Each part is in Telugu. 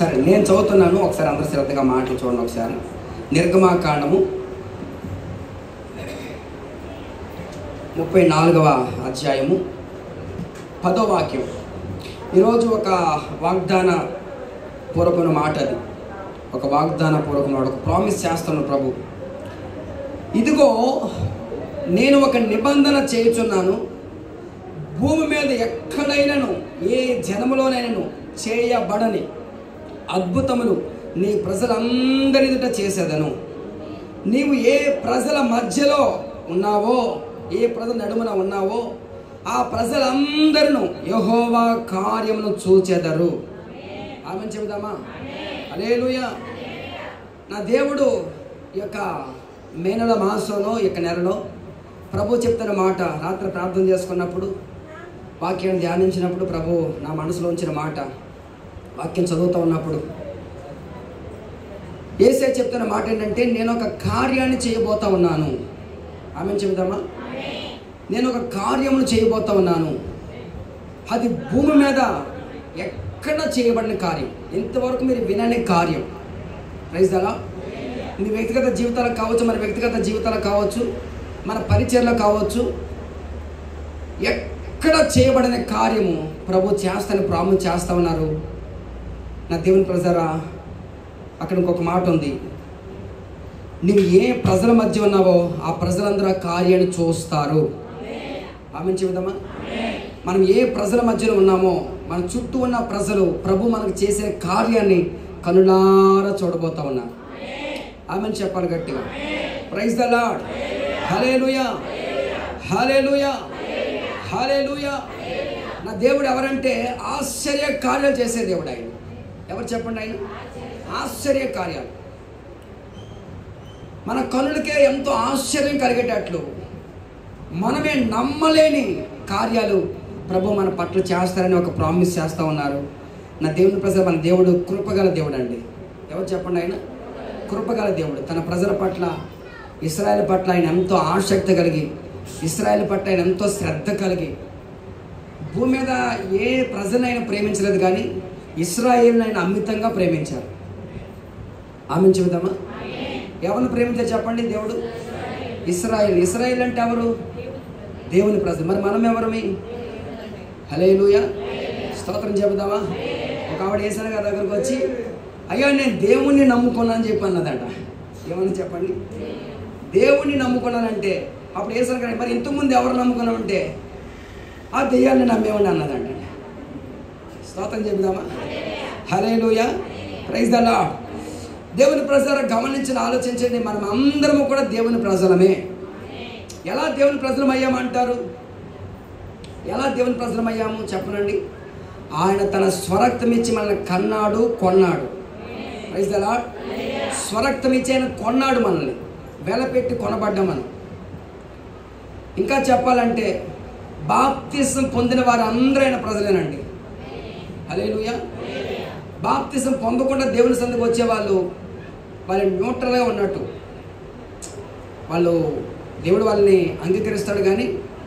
సరే, నేను చదువుతున్నాను, ఒకసారి అందరూ శ్రద్ధగా మాటలు చూడండి. ఒకసారి నిర్గమాకాండము 34వ అధ్యాయము 10వ వాక్యం. ఈరోజు ఒక వాగ్దాన పూర్వకమైన మాట, అది ఒక వాగ్దాన పూర్వకమైన ఒక ప్రామిస్ చేస్తాను. ప్రభు, ఇదిగో నేను ఒక నిబంధన చేయుచున్నాను, భూమి మీద ఎక్కడైనాను ఏ జనములోనైనాను చేయబడని అద్భుతములు నీ ప్రజలందరి ఎదుట చేసేదను. నీవు ఏ ప్రజల మధ్యలో ఉన్నావో, ఏ ప్రజల నడుమున ఉన్నావో ఆ ప్రజలందరూ యెహోవా కార్యమును చూచెదరు. ఆమేన్ చెబుదామా? హల్లెలూయా. నా దేవుడు ఈ యొక్క మే నెల మాసంలో, ఈ యొక్క నెలలో ప్రభు చెప్తున్న మాట, రాత్రి ప్రార్థన చేసుకున్నప్పుడు, వాక్యాన్ని ధ్యానించినప్పుడు ప్రభు నా మనసులో ఉంచిన మాట, వాక్యం చదువుతూ ఉన్నప్పుడు యేసయ్య చెప్తున్న మాట ఏంటంటే, నేను ఒక కార్యాన్ని చేయబోతా ఉన్నాను. ఆమేన్ చెబుదామా? నేను ఒక కార్యమును చేయబోతా ఉన్నాను. అది భూమి మీద ఎక్కడ చేయబడిన కార్యం, ఇంతవరకు మీరు వినని కార్యం. ప్రైజ్ అలా మీ వ్యక్తిగత జీవితాలకు కావచ్చు, మన వ్యక్తిగత జీవితాలకు కావచ్చు, మన పరిచర్లో కావచ్చు, ఎక్కడ చేయబడిన కార్యము ప్రభు చేస్తాను, ప్రాముఖ్యం చేస్తూ ఉన్నారు. నా దేవుని ప్రజరా, అక్కడ ఇంకొక మాట ఉంది, నువ్వు ఏ ప్రజల మధ్య ఉన్నావో ఆ ప్రజలందరూ ఆ కార్యాన్ని చూస్తారు. ఆమెను చెబుదామా? మనం ఏ ప్రజల మధ్యలో ఉన్నామో మన చుట్టూ ఉన్న ప్రజలు ప్రభు మనకు చేసే కార్యాన్ని కనులారా చూడబోతా ఉన్నారు. ఆమెను చెప్పాలి గట్టిగా. Praise the Lord. హల్లెలూయా, హల్లెలూయా, హల్లెలూయా. నా దేవుడు ఎవరంటే ఆశ్చర్య కార్యాలు చేసే దేవుడు ఆయన. ఎవరు చెప్పండి? ఆయన ఆశ్చర్య కార్యాలు. మన కనులకే ఎంతో ఆశ్చర్యం కలిగేటట్లు, మనమే నమ్మలేని కార్యాలు ప్రభు మన పట్ల చేస్తారని ఒక ప్రామిస్ చేస్తూ ఉన్నారు. నా దేవుని ప్రజలు, మన దేవుడు కృపగల దేవుడు అండి. ఎవరు చెప్పండి? ఆయన కృపగల దేవుడు. తన ప్రజల పట్ల, ఇశ్రాయేలు పట్ల ఆయన ఎంతో ఆసక్తి కలిగి, ఇశ్రాయేలు పట్ల ఆయన ఎంతో శ్రద్ధ కలిగి, భూమి మీద ఏ ప్రజలైనా ప్రేమించలేదు కానీ ఇశ్రాయేలును ఆయన అమితంగా ప్రేమించారు. ఆమెను చెబుదామా? ఎవరిని ప్రేమించారు చెప్పండి? దేవుడు ఇశ్రాయేలు. ఇశ్రాయేలు అంటే ఎవరు? దేవుని ప్రజలు. మరి మనం ఎవరమి? హల్లెలూయా, స్తోత్రం చెబుదామా? ఒక ఆవిడ యేసయ్య గారి దగ్గరకు వచ్చి, అయ్యా నేను దేవుణ్ణి నమ్ముకున్నాను చెప్పి అన్నదట. ఏమన్నా చెప్పండి? దేవుణ్ణి నమ్ముకున్నానంటే అప్పుడు యేసయ్య గారు, మరి ఇంతకుముందు ఎవరు నమ్ముకున్నామంటే ఆ దెయ్యాన్ని నమ్మేవాడిని అన్నదంట. స్తోత్రం చెబుదామా? హల్లెలూయా, ప్రైజ్ ద లార్డ్. దేవుని ప్రజలు గమనించిన, ఆలోచించండి, మనం అందరము కూడా దేవుని ప్రజలమే. ఎలా దేవుని ప్రజలమయ్యామంటారు? ఎలా దేవుని ప్రజలమయ్యాము చెప్పనండి? ఆయన తన స్వరక్తం ఇచ్చి మనల్ని కన్నాడు, కొన్నాడు. Praise the lord. స్వరక్తం ఇచ్చి ఆయన కొన్నాడు, మనల్ని వెలపెట్టి కొనబడ్డాం మనం. ఇంకా చెప్పాలంటే బాప్తిసం పొందిన వారు అందరూ ఆయన ప్రజలేనండి. హల్లెలూయా. బాప్తిసం పొందకుండా దేవుని సందుకు వచ్చేవాళ్ళు వాళ్ళు న్యూట్రల్గా ఉన్నట్టు. వాళ్ళు దేవుడు వాళ్ళని అంగీకరిస్తాడు కానీ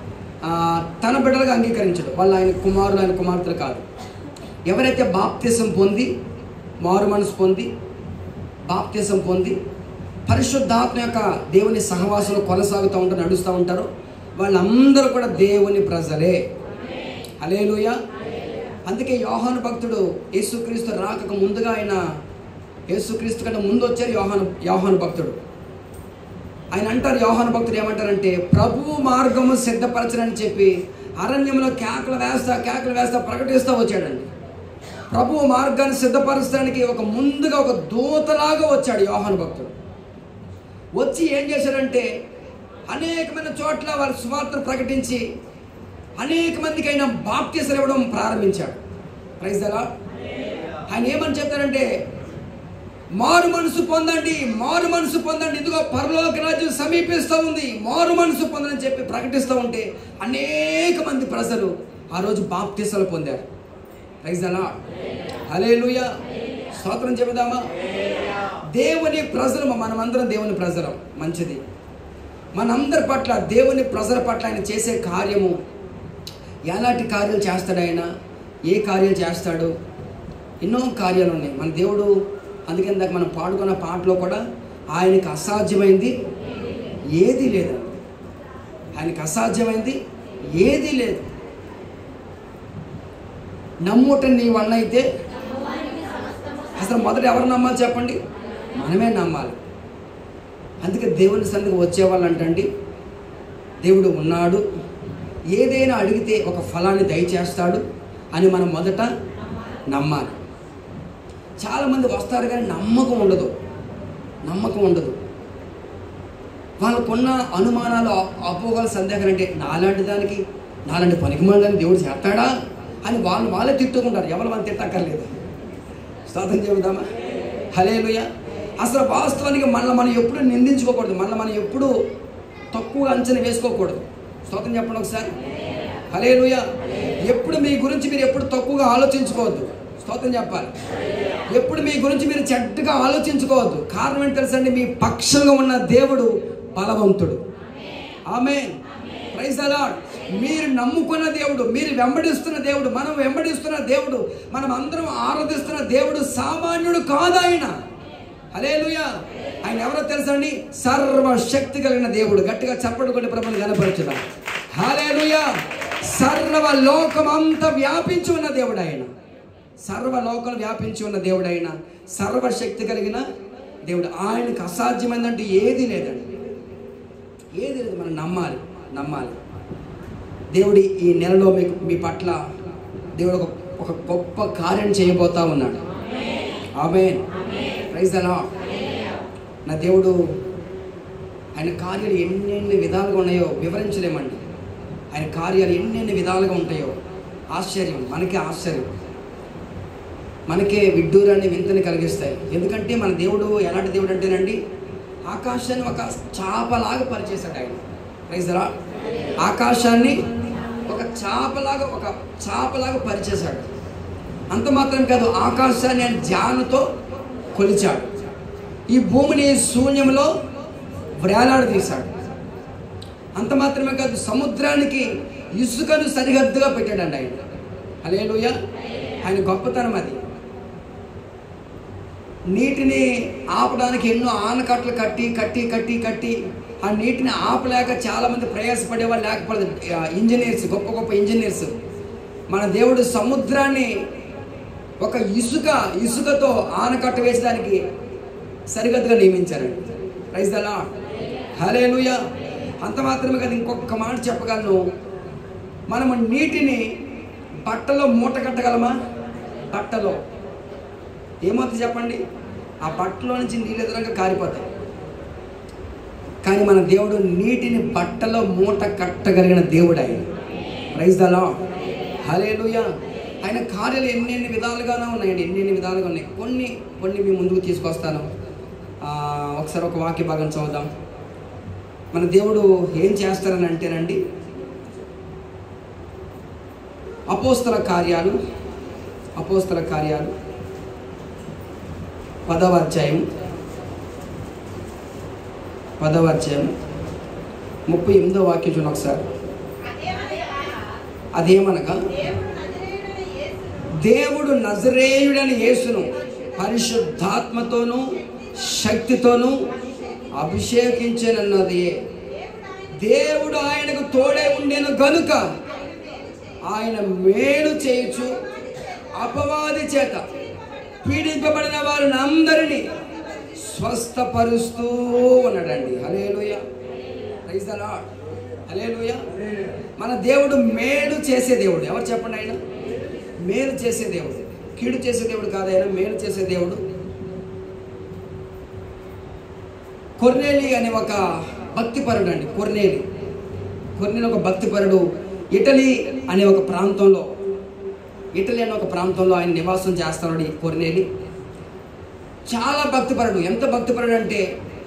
తన బిడ్డలుగా అంగీకరించడు. వాళ్ళు ఆయన కుమారులు, ఆయన కుమార్తెలు కాదు. ఎవరైతే బాప్తిసం పొంది, మారు మనసు పొంది, బాప్తిసం పొంది పరిశుద్ధాత్మ యొక్క దేవుని సహవాసంలో కొనసాగుతూ ఉంటారు, నడుస్తూ ఉంటారో వాళ్ళందరూ కూడా దేవుని ప్రజలే. హల్లెలూయా. అందుకే యోహాను భక్తుడు యేసుక్రీస్తు రాకక ముందుగా, ఆయన యేసుక్రీస్తు కంటే ముందు వచ్చారు యోహాను భక్తుడు. ఆయన అంటారు, యోహాను భక్తుడు ఏమంటారంటే, ప్రభువు మార్గము సిద్ధపరచనని చెప్పి అరణ్యంలో కేకలు వేస్తా ప్రకటిస్తూ వచ్చాడండి. ప్రభువు మార్గాన్ని సిద్ధపరచడానికి ముందుగా ఒక దూతలాగా వచ్చాడు యోహాను భక్తుడు. వచ్చి ఏం చేశాడంటే అనేకమైన చోట్ల వాళ్ళ సువార్తను ప్రకటించి అనేక మందికి ఆయన బాప్తిసం ఇవ్వడం ప్రారంభించాడు. Praise the Lord. ఆయన ఏమని చెప్తారంటే, మారు మనసు పొందండి, మారు మనసు పొందండి, ఇదిగో పరలోక రాజ్యం సమీపిస్తూ ఉంది, మారు మనసు పొందని చెప్పి ప్రకటిస్తూ ఉంటే అనేక మంది ప్రజలు ఆ రోజు బాప్తిసాలు పొందారు. Praise the Lord. హల్లెలూయా, స్తోత్రం చెబుదామా? దేవుని ప్రజలు, మనమందరం దేవుని ప్రజలం. మంచిది. మనందరి పట్ల, దేవుని ప్రజల పట్ల ఆయన చేసే కార్యము, ఎలాంటి కార్యాలు చేస్తాడు ఆయన, ఏ కార్యాలు చేస్తాడు, ఎన్నో కార్యాలు ఉన్నాయి మన దేవుడు. అందుకే ఇందాక మనం పాడుకున్న పాటలో కూడా ఆయనకి అసాధ్యమైంది ఏదీ లేదు. ఆయనకి అసాధ్యమైంది ఏదీ లేదు. నమ్ముట నీ వల్ల అయితే అసలు మొదట ఎవరు నమ్మాలి చెప్పండి? మనమే నమ్మాలి. అందుకే దేవుని సన్నిధికి వచ్చేవాళ్ళు అంటండి, దేవుడు ఉన్నాడు, ఏదైనా అడిగితే ఒక ఫలాన్ని దయచేస్తాడు అని మనం మొదట నమ్మాలి. చాలామంది వస్తారు కానీ నమ్మకం ఉండదు. వాళ్ళకున్న అనుమానాలు, అపోహలు, సందేహాలు అంటే నాలాంటి పనికిమాలని దేవుడు చేస్తాడా అని వాళ్ళే తిట్టుకుంటారు. ఎవరు మనం తిట్టక్కర్లేదు. స్తోత్రం చెబుదామా? హల్లెలూయా. అసలు వాస్తవానికి మనం ఎప్పుడు నిందించుకోకూడదు, మనం ఎప్పుడు తక్కువ అంచనా వేసుకోకూడదు. స్తోత్రం చెప్పండి ఒకసారి. హల్లెలూయా. ఎప్పుడు మీ గురించి మీరు ఎప్పుడు తక్కువగా ఆలోచించుకోవద్దు. స్తోత్రం చెప్పాలి. ఎప్పుడు మీ గురించి మీరు చెడ్డగా ఆలోచించుకోవద్దు. కారణం ఏంటి తెలుసండి? మీ పక్షంగా ఉన్న దేవుడు బలవంతుడు. ఆమేన్. Praise the Lord. మీరు నమ్ముకున్న దేవుడు, మీరు వెంబడిస్తున్న దేవుడు, మనం వెంబడిస్తున్న దేవుడు, మనం అందరం ఆరాధిస్తున్న దేవుడు సామాన్యుడు కాదు ఆయన. హల్లెలూయా. ఆయన ఎవరో తెలుసండి? సర్వశక్తి కలిగిన దేవుడు. గట్టిగా చప్పట్లు కొట్టి ప్రభువుని గణపరచుదాం. హల్లెలూయా. సర్వలోకమంతా వ్యాపించి ఉన్న దేవుడు ఆయన. సర్వలోకం వ్యాపించి ఉన్న దేవుడు ఆయన. సర్వశక్తి కలిగిన దేవుడు. ఆయనకు అసాధ్యమైందంటే ఏది లేదండి, ఏది లేదు. మనం నమ్మాలి. దేవుడి ఈ నెలలో మీ పట్ల దేవుడు ఒక గొప్ప కార్యం చేయబోతా ఉన్నాడు. ఆమేన్. Praise the Lord. నా దేవుడు ఆయన కార్యాలు ఎన్నెన్ని విధాలుగా ఉన్నాయో వివరించలేమండి. ఆయన కార్యాలు ఎన్నెన్ని విధాలుగా ఉంటాయో ఆశ్చర్యం, మనకే ఆశ్చర్యం, మనకే విడ్డూరాన్ని వింతని కలిగిస్తాయి. ఎందుకంటే మన దేవుడు ఎలాంటి దేవుడు అంటేనండి, ఆకాశాన్ని ఒక చాపలాగా పరిచేశాడు ఆయన. Praise the Lord. ఆకాశాన్ని ఒక చాపలాగా పరిచేశాడు. అంత మాత్రం కాదు, ఆకాశాన్ని ఆయన జ్ఞానంతో కొలిచాడు. ఈ భూమిని శూన్యంలో వేలాడదీశాడు. అంత మాత్రమే కాదు, సముద్రానికి ఇసుకను సరిహద్దుగా పెట్టాడండి ఆయన. హల్లెలూయా. ఆయన గొప్పతనం అది. నీటిని ఆపడానికి ఎన్నో ఆనకట్టలు కట్టి ఆ నీటిని ఆపలేక చాలామంది ప్రయాసపడేవాళ్ళు, లేకపోతే ఇంజనీర్స్, గొప్ప ఇంజనీర్స్. మన దేవుడు సముద్రాన్ని ఒక ఇసుకతో ఆనకట్ట వేసడానికి సరిహద్దుగా నియమించారండి. Praise the Lord. హల్లెలూయా. అంత మాత్రమే కాదు, ఇంకొక మాట చెప్పగలను. మనము నీటిని బట్టలో మూట కట్టగలమా? బట్టలో ఏమవుతుంది చెప్పండి? ఆ బట్టలో నుంచి నీళ్ళు ఎదురుగా కారిపోతాయి. కానీ మన దేవుడు నీటిని బట్టలో మూట కట్టగలిగిన దేవుడు ఆయన. Praise the Lord. హల్లెలూయా. ఆయన కార్యాలు ఎన్నెన్ని విధాలుగానే ఉన్నాయండి, ఎన్నెన్ని విధాలుగా ఉన్నాయి. కొన్ని మీ ముందుకు తీసుకొస్తాను. ఒకసారి ఒక వాక్య భాగం చదువుదాం. మన దేవుడు ఏం చేస్తారని అంటేనండి, అపోస్తల కార్యాలు 10వ అధ్యాయం 38వ వాక్యం చూడండి ఒకసారి. అదేమనగా, దేవుడు నజరేయుడైన యేసును పరిశుద్ధాత్మతోనూ శక్తితోనూ అభిషేకించనన్నది. దేవుడు ఆయనకు తోడే ఉండేను గనుక ఆయన మేలు చేయుచు అపవాది చేత పీడింపబడిన వారిని అందరినీ స్వస్థపరుస్తూ ఉన్నాడండి. హల్లెలూయా. Praise the Lord. హల్లెలూయా. మన దేవుడు మేలు చేసే దేవుడు. ఎవరు చెప్పండి? ఆయన మేలు చేసే దేవుడు, కీడు చేసే దేవుడు కాదు. ఆయన మేలు చేసే దేవుడు. కొర్నేలి అనే ఒక భక్తిపరుడు అండి. కొర్నేలి ఒక భక్తిపరుడు. ఇటలీ అనే ఒక ప్రాంతంలో ఆయన నివాసం చేస్తున్నాడు. ఈ కొర్నేలి చాలా భక్తిపరుడు. ఎంత భక్తిపరుడు అంటే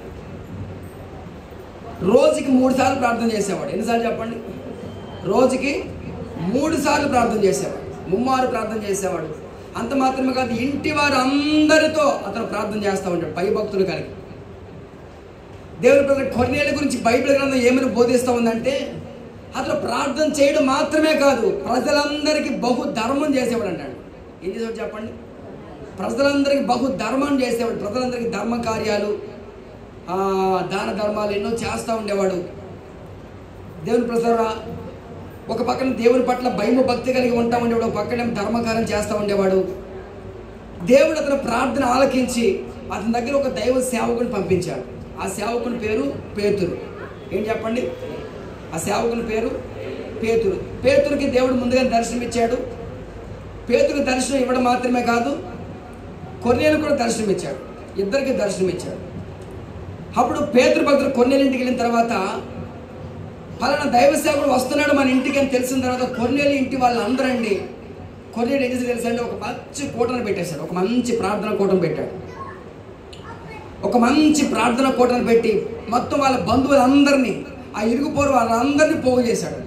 రోజుకి 3 సార్లు ప్రార్థన చేసేవాడు. ఎన్నిసార్లు చెప్పండి? రోజుకి 3 సార్లు ప్రార్థన చేసేవాడు. 3 ప్రార్థన చేసేవాడు. అంత మాత్రమే కాదు, ఇంటి వారు అందరితో అతను ప్రార్థన చేస్తూ ఉంటాడు. భయభక్తులు కలిగి. దేవుని ప్రజల కొర్నేలి గురించి బైబిల్ గ్రంథం ఏమని బోధిస్తూ ఉందంటే, అతను ప్రార్థన చేయడం మాత్రమే కాదు, ప్రజలందరికీ బహు ధర్మం చేసేవాడు అంటాడు. ఏం చేసేవాడు చెప్పండి? ప్రజలందరికీ బహు ధర్మం చేసేవాడు. ప్రజలందరికీ ధర్మ కార్యాలు, దాన ధర్మాలు ఎన్నో చేస్తూ ఉండేవాడు. దేవుని ప్రజలారా, ఒక పక్కన దేవుని పట్ల భయము భక్తి కలిగి ఉంటా ఉండేవాడు, ఒక పక్కన ధర్మకార్యం చేస్తూ ఉండేవాడు. దేవుడు అతని ప్రార్థన ఆలకించి అతని దగ్గర ఒక దైవ సేవకుని పంపించాడు. ఆ సేవకుని పేరు పేతురు. ఏం చెప్పండి? ఆ సేవకుని పేరు పేతురు. పేతురుకి దేవుడు ముందుగా దర్శనం ఇచ్చాడు. పేతురుకి దర్శనం ఇవ్వడం మాత్రమే కాదు, కొర్నేలు కూడా దర్శనం ఇచ్చాడు. ఇద్దరికి దర్శనం ఇచ్చాడు. అప్పుడు పేతురు భక్తుడు కొర్నేలు ఇంటికి వెళ్ళిన తర్వాత, పలానా దైవ సేవకుడు వస్తున్నాడు మన ఇంటికి అని తెలిసిన తర్వాత కొర్నేలు ఇంటి వాళ్ళందరండి, కొర్నేలు ఏం చేసి తెలుసండి, ఒక మంచి కూటను పెట్టేశాడు. ఒక మంచి ప్రార్థన కూటను పెట్టాడు. ఒక మంచి ప్రార్థన కూటను పెట్టి మొత్తం వాళ్ళ బంధువులందరినీ, ఆ ఇరుగు పొరుగు వాళ్ళందరినీ పోగు చేశాడు.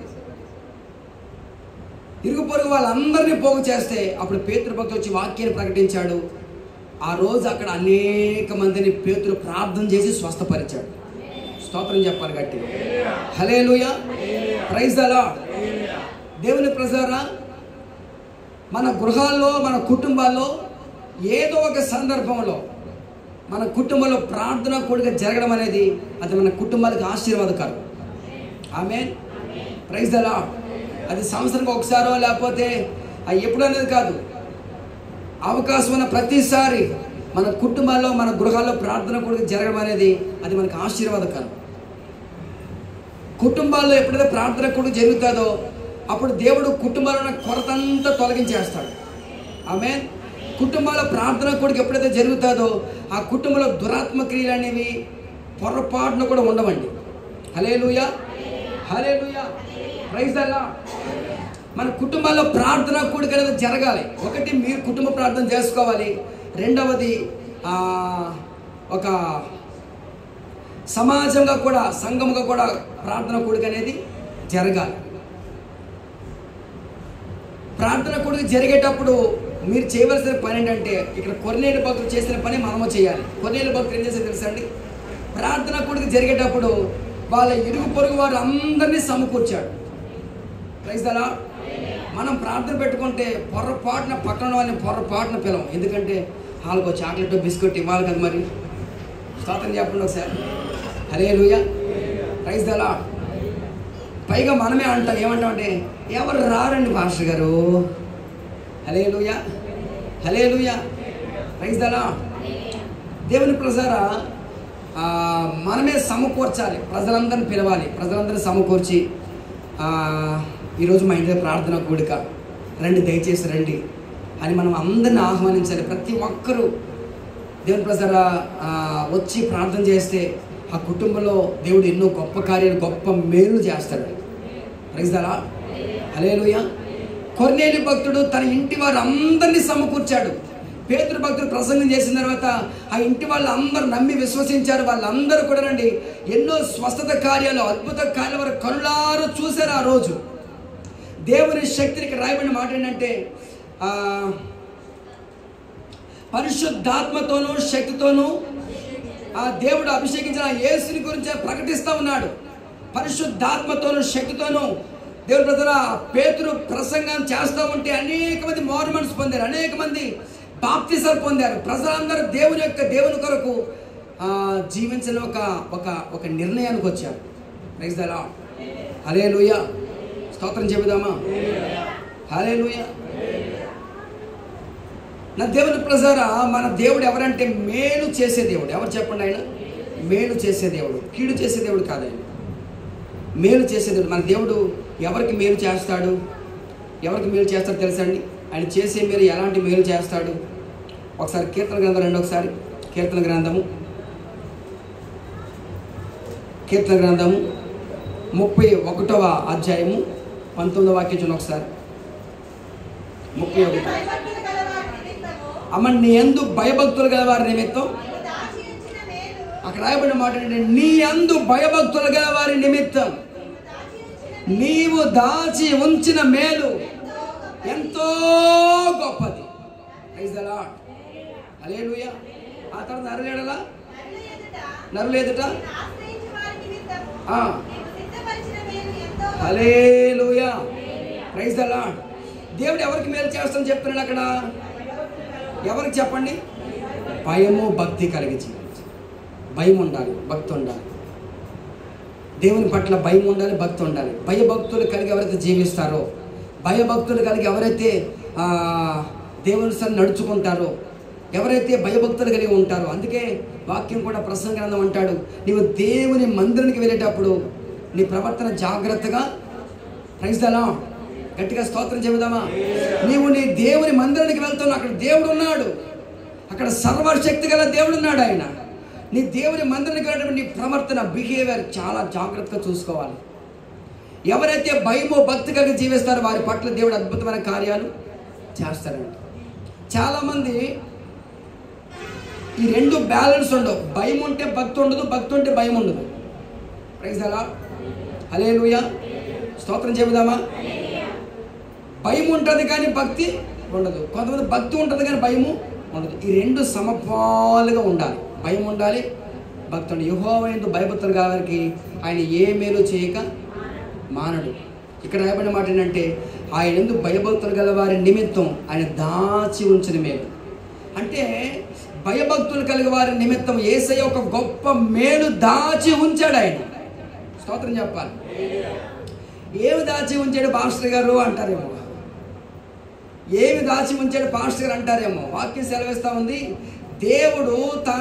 ఇరుగు పొరుగు వాళ్ళందరినీ పోగు చేస్తే అప్పుడు పేతురు భక్తుడు వచ్చి వాక్యాన్ని ప్రకటించాడు. ఆ రోజు అక్కడ అనేక మందిని పేతురు ప్రార్థన చేసి స్వస్థపరిచాడు. స్తోత్రం చెప్పాలి గట్టి. హల్లెలూయా, ప్రైజ్ ది లార్డ్. దేవుని ప్రజలారా, మన గృహాల్లో, మన కుటుంబాల్లో ఏదో ఒక సందర్భంలో మన కుటుంబంలో ప్రార్థన కూడిక జరగడం అనేది అది మన కుటుంబాలకు ఆశీర్వాదకరం. ఆమేన్, ప్రైజ్ ది లార్డ్. అది సంవత్సరానికి ఒకసారో లేకపోతే ఎప్పుడు అనేది కాదు, అవకాశం ఉన్న ప్రతిసారి మన కుటుంబాల్లో, మన గృహాల్లో ప్రార్థన కూడిక జరగడం అనేది అది మనకు ఆశీర్వాదకరం. కుటుంబాల్లో ఎప్పుడైతే ప్రార్థన కూడిక జరుగుతుందో అప్పుడు దేవుడు కుటుంబాల్లో ఉన్న కొరతంతా తొలగించేస్తాడు. ఆమేన్. కుటుంబాల ప్రార్థన కూడిక ఎప్పుడైతే జరుగుతుందో ఆ కుటుంబంలో దురాత్మ క్రియలు అనేవి పొరపాటున కూడా ఉండవండి. హల్లెలూయా, హల్లెలూయా, ప్రైజ్ ది లార్డ్. మన కుటుంబాల్లో ప్రార్థన కూడిక అనేది జరగాలి. ఒకటి, మీరు కుటుంబ ప్రార్థన చేసుకోవాలి. రెండవది, ఒక సమాజంగా కూడా, సంఘముగా కూడా ప్రార్థన కూడిక అనేది జరగాలి. ప్రార్థన కూడిక జరిగేటప్పుడు మీరు చేయవలసిన పని ఏంటంటే, ఇక్కడ కొర్నేలు భక్తులు చేసిన పని మనము చేయాలి. కొర్నేలు భక్తులు ఏం చేస్తే తెలుసా అండి, ప్రార్థన కూడిక జరిగేటప్పుడు వాళ్ళ ఇరుగు పొరుగు వారు అందరినీ సమకూర్చాడు. Praise the lord. మనం ప్రార్థన పెట్టుకుంటే పొరపాటున పక్కన వాళ్ళని పొరపాటున పిలవం. ఎందుకంటే వాళ్ళకు చాక్లెట్ బిస్కెట్ ఇవ్వాలి కదా. మరి స్తోత్రం చెప్పండి ఒకసారి. హల్లెలూయా, ప్రైజ్ ది లార్డ్. పైగా మనమే అంటాం, ఏమంటామంటే ఎవరు రారండి పాస్టర్ గారు. హల్లెలూయా, హల్లెలూయా, ప్రైజ్ ది లార్డ్. దేవుని ప్రజలారా, మనమే సమకూర్చాలి. ప్రజలందరిని పిలవాలి. ప్రజలందరినీ సమకూర్చి ఈరోజు మా ఇంట్లో ప్రార్థన కూడిక రండి, దయచేసి రండి అని మనం అందరిని ఆహ్వానించాలి. ప్రతి ఒక్కరూ దేవుని ప్రజలారా వచ్చి ప్రార్థన చేస్తే ఆ కుటుంబంలో దేవుడు ఎన్నో గొప్ప కార్యాలు, గొప్ప మేలు చేస్తాడు. ప్రైజ్ ది లార్డ్, హల్లెలూయా. కొర్నేలు భక్తుడు తన ఇంటి వారు అందరినీ సమకూర్చాడు. పేతురు భక్తుడు ప్రసంగం చేసిన తర్వాత ఆ ఇంటి వాళ్ళందరూ నమ్మి విశ్వసించారు. వాళ్ళందరూ కూడా రండి ఎన్నో స్వస్థత కార్యాలు, అద్భుత కార్యాలు వారు కనులారు చూశారు. ఆ రోజు దేవుని శక్తిని, ఇక్కడ రాయబడిన మాట ఏంటంటే, పరిశుద్ధాత్మతోనూ శక్తితోనూ ఆ దేవుడు అభిషేకించిన యేసుని గురించి ప్రకటిస్తూ ఉన్నాడు. పరిశుద్ధాత్మతోనూ శక్తితోనూ దేవుని ప్రజల పేతురు ప్రసంగం చేస్తూ ఉంటే అనేక మంది మారుమనసు పొందారు, అనేక మంది బాప్తిసాలు పొందారు. ప్రజలందరూ దేవుని కొరకు జీవించిన ఒక నిర్ణయానికి వచ్చారు. ప్రైజ్ ది లార్డ్, హల్లెలూయా. స్తోత్రం చెబుదామా? హల్లెలూయా. నా దేవుని ప్రజలారా, మన దేవుడు ఎవరంటే మేలు చేసే దేవుడు. ఎవరు చెప్పండి? ఆయన మేలు చేసే దేవుడు, కీడు చేసే దేవుడు కాదు. ఆయన మేలు చేసే దేవుడు. మన దేవుడు ఎవరికి మేలు చేస్తాడు? ఎవరికి మేలు చేస్తాడు తెలుసా అండి? ఆయన చేసే మేలు ఎలాంటి మేలు చేస్తాడు? ఒకసారి కీర్తన గ్రంథం రండి. ఒకసారి కీర్తన గ్రంథము 31వ అధ్యాయము 19వ వాక్యం చూడండి ఒకసారి. 31. అమ్మ, నీ యందు భయభక్తులు గల వారి నిమిత్తం, అక్కడ రాయబడిన మాట ఏంటంటే, నీ యందు భయభక్తులు గల వారి నిమిత్తం నీవు దాచి ఉంచిన మేలు ఎంతో గొప్పది. ప్రైజ్ ది లార్డ్, హల్లెలూయా. ఆ తర్వాత నరులేదుట హల్లెలూయా, ప్రైజ్ ది లార్డ్. దేవుడు ఎవరికి మేలు చేస్తామని చెప్తున్నాడు అక్కడ? ఎవరికి చెప్పండి? భయము భక్తి కలిగి జీవించాలి. భయం ఉండాలి, భక్తి ఉండాలి. దేవుని పట్ల భయం ఉండాలి, భక్తి ఉండాలి. భయభక్తులు కలిగి ఎవరైతే జీవిస్తారో, భయభక్తులు కలిగి ఎవరైతే దేవుని సన్ని నడుచుకుంటారో, ఎవరైతే భయభక్తులు కలిగి ఉంటారో, అందుకే వాక్యం కూడా ప్రసంగ గ్రంథం అంటాడు, నీవు దేవుని మందిరానికి వెళ్ళేటప్పుడు నీ ప్రవర్తన జాగ్రత్తగా. Praise the Lord. గట్టిగా స్తోత్రం చెబుదామా? నీవు నీ దేవుని మందిరానికి వెళ్తున్నావు, అక్కడ దేవుడు ఉన్నాడు, అక్కడ సర్వశక్తి గల దేవుడు ఉన్నాడు. ఆయన నీ దేవుని మందిరానికి వెళ్ళేటప్పుడు నీ ప్రవర్తన, బిహేవియర్ చాలా జాగ్రత్తగా చూసుకోవాలి. ఎవరైతే భయము భక్తి కలిగి జీవిస్తారో వారి పట్ల దేవుడు అద్భుతమైన కార్యాలు చేస్తారంట. చాలామంది ఈ రెండు బ్యాలెన్స్ ఉండవు. భయం ఉంటే భక్తి ఉండదు, భక్తి ఉంటే భయం ఉండదు. Praise the Lord. హల్లెలూయా. స్తోత్రం చెబుదామా? భయం ఉంటుంది కానీ భక్తి ఉండదు. కొంతమంది భక్తి ఉంటుంది కానీ భయము ఉండదు. ఈ రెండు సమపాలుగా ఉండాలి. భయం ఉండాలి, భక్తి ఉండాలి. యెహోవా యందు భయభక్తులు గారికి ఆయన ఏ మేలు చేయక మానడు. ఇక్కడ రాయబడిన మాట ఏంటంటే, ఆయన యందు భయభక్తులు గల వారి నిమిత్తం ఆయన దాచి ఉంచిన మేలు. అంటే భయభక్తులు కలిగి వారి నిమిత్తం యేసయ్య ఒక గొప్ప మేలు దాచి ఉంచాడు. ఆయన స్తోత్రం చెప్పాలి. ఏమి దాచి ఉంచాడు పాస్టర్ గారు అంటారేమో, ఏమి దాచి ఉంచాడు పాస్టర్ గారు అంటారేమో. వాక్యం సెలవిస్తూ ఉంది, దేవుడు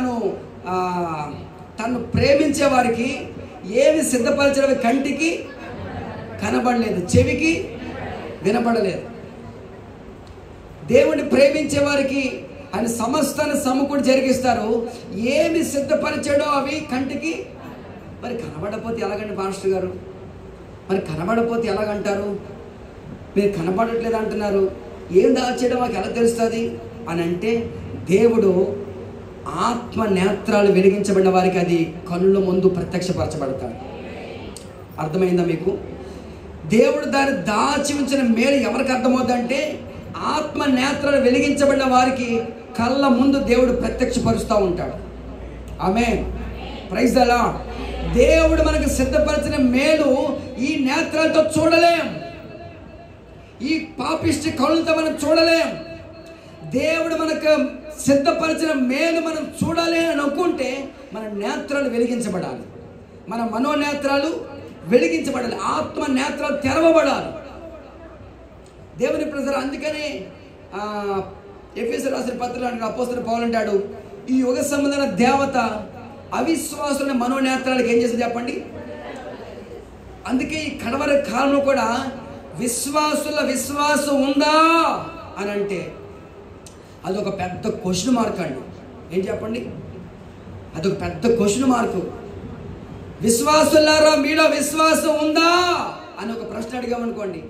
తను ప్రేమించే వారికి ఏమి సిద్ధపరచడం కంటికి కనబడలేదు, చెవికి వినపడలేదు. దేవుడిని ప్రేమించే వారికి ఆయన సమస్తాన్ని సమకూడి జరిగిస్తారు. ఏమి సిద్ధపరిచాడో అవి కంటికి. మరి కనబడకపోతే ఎలాగండి పాస్టర్ గారు? మరి కనబడకపోతే ఎలాగంటారు? మీరు కనబడట్లేదు అంటున్నారు, ఏం దాచేయడం మాకు ఎలా తెలుస్తుంది అని అంటే, దేవుడు ఆత్మ నేత్రాలు వెలిగించబడిన వారికి అది కళ్ళ ముందు ప్రత్యక్షపరచబడతాడు. అర్థమైందా మీకు? దేవుడు దాన్ని దాచి ఉంచిన మేలు ఎవరికి అర్థమవుతుందంటే, ఆత్మ నేత్రాలు వెలిగించబడిన వారికి కళ్ళ ముందు దేవుడు ప్రత్యక్షపరుస్తూ ఉంటాడు. ఆమేన్. Praise the Lord. దేవుడు మనకు సిద్ధపరిచిన మేలు ఈ నేత్రాలతో చూడలేం, ఈ పాపిష్టి కళ్ళతో మనం చూడలేం. దేవుడు మనకు సిద్ధపరిచిన మేలు మనం చూడాలి అని అనుకుంటే మన నేత్రాలు వెలిగించబడాలి, మన మనోనేత్రాలు వెలిగించబడాలి, ఆత్మ నేత్రాలు తెరవబడాలి. దేవుని ప్రజలు అందుకనే ఎఫెసీయులకు రాసిన పత్రికలో అపోస్తలుడు పౌలు అంటాడు, ఈ యుగ సంబంధమైన దేవత అవిశ్వాసుల మనోనేత్రాలకు ఏం చేసింది చెప్పండి? అందుకే ఈ కడవరి కాలంలో కూడా విశ్వాసుల విశ్వాసం ఉందా అని అంటే అదొక పెద్ద క్వశ్చన్ మార్క్ అండి. ఏం చెప్పండి? అదొక పెద్ద క్వశ్చన్ మార్కు. విశ్వాసులారా మీలో విశ్వాసం ఉందా అని ఒక ప్రశ్న అడిగామనుకోండి,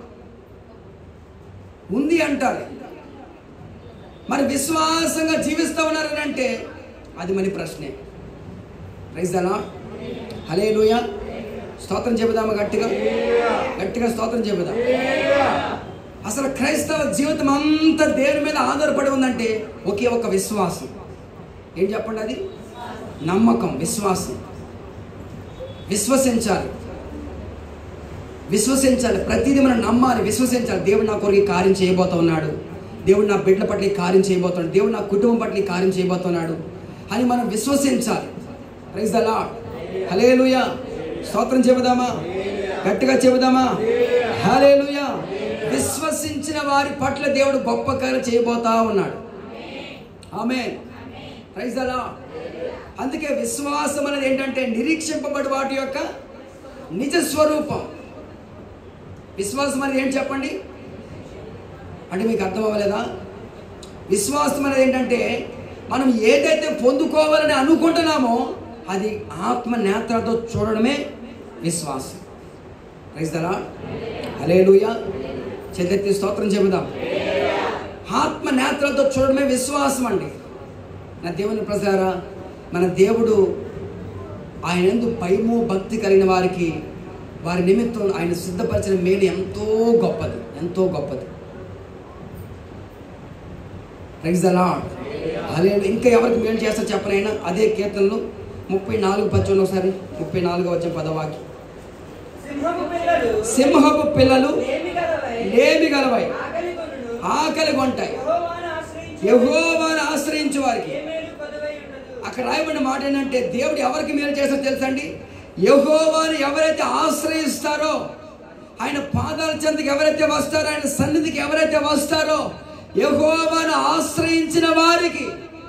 ఉంది అంటారు. మరి విశ్వాసంగా జీవిస్తూ ఉన్నారని అంటే అది మన ప్రశ్నే. Praise the Lord. హల్లెలూయా. స్తోత్రం చెబుదామా? గట్టిగా గట్టిగా స్తోత్రం చెబుదాం. అసలు క్రైస్తవ జీవితం అంతా దేవుని మీద ఆధారపడి ఉందంటే ఒకే ఒక విశ్వాసం. ఏం చెప్పండి? అది నమ్మకం, విశ్వాసం. విశ్వసించాలి, విశ్వసించాలి. ప్రతిదీ మనం నమ్మాలి, విశ్వసించాలి. దేవుడు నా కొరకు కార్యం చేయబోతూ ఉన్నాడు, దేవుడు నా బిడ్డల పట్ల కార్యం చేయబోతున్నాడు, దేవుడు నా కుటుంబం పట్ల కార్యం చేయబోతున్నాడు అని మనం విశ్వసించాలి. Praise the Lord. హల్లెలూయా. స్తోత్రం చెబుదామా? గట్టిగా చెబుదామా? హల్లెలూయా. విశ్వసించిన వారి పట్ల దేవుడు గొప్ప కార్యం చేయబోతా ఉన్నాడు. ఆమేన్. Praise the Lord. అందుకే విశ్వాసం అనేది ఏంటంటే నిరీక్షింపబడి వాటి యొక్క నిజ స్వరూపం. విశ్వాసం అనేది ఏంటి చెప్పండి? అంటే మీకు అర్థం అవ్వలేదా? విశ్వాసం అనేది ఏంటంటే మనం ఏదైతే పొందుకోవాలని అనుకుంటున్నామో అది ఆత్మ నేత్రాలతో చూడడమే విశ్వాసం. Praise the Lord. హల్లెలూయా. చేతులెత్తి స్తోత్రం చెబుదాం. ఆత్మ నేత్రాలతో చూడడమే విశ్వాసం అండి. నా దేవుని ప్రజలారా, మన దేవుడు ఆయన యందు భయము భక్తి కలిగిన వారికి వారి నిమిత్తం ఆయన సిద్ధపరిచిన మేలు ఎంతో గొప్పది, ఎంతో గొప్పది. Praise the Lord. హల్లెలూయా. ఇంకా ఎవరికి మేలు చేస్తా చెప్పనైనా అదే కీర్తనలు 34:10 ఒకసారి 34 పదవాక్యం. సింహపు పిల్లలు లేమి గలవై ఆకలి కొంటాయి, యెహోవాను ఆశ్రయించే వారికి. అక్కడ రాయబడిన మాట ఏంటంటే దేవుడు ఎవరికి మేలు చేస్తారో తెలుసండి? యెహోవాను ఎవరైతే ఆశ్రయిస్తారో, ఆయన పాదాల చెంతకి ఎవరైతే వస్తారో, ఆయన సన్నిధికి ఎవరైతే వస్తారో, యెహోవాను ఆశ్రయించిన వారికి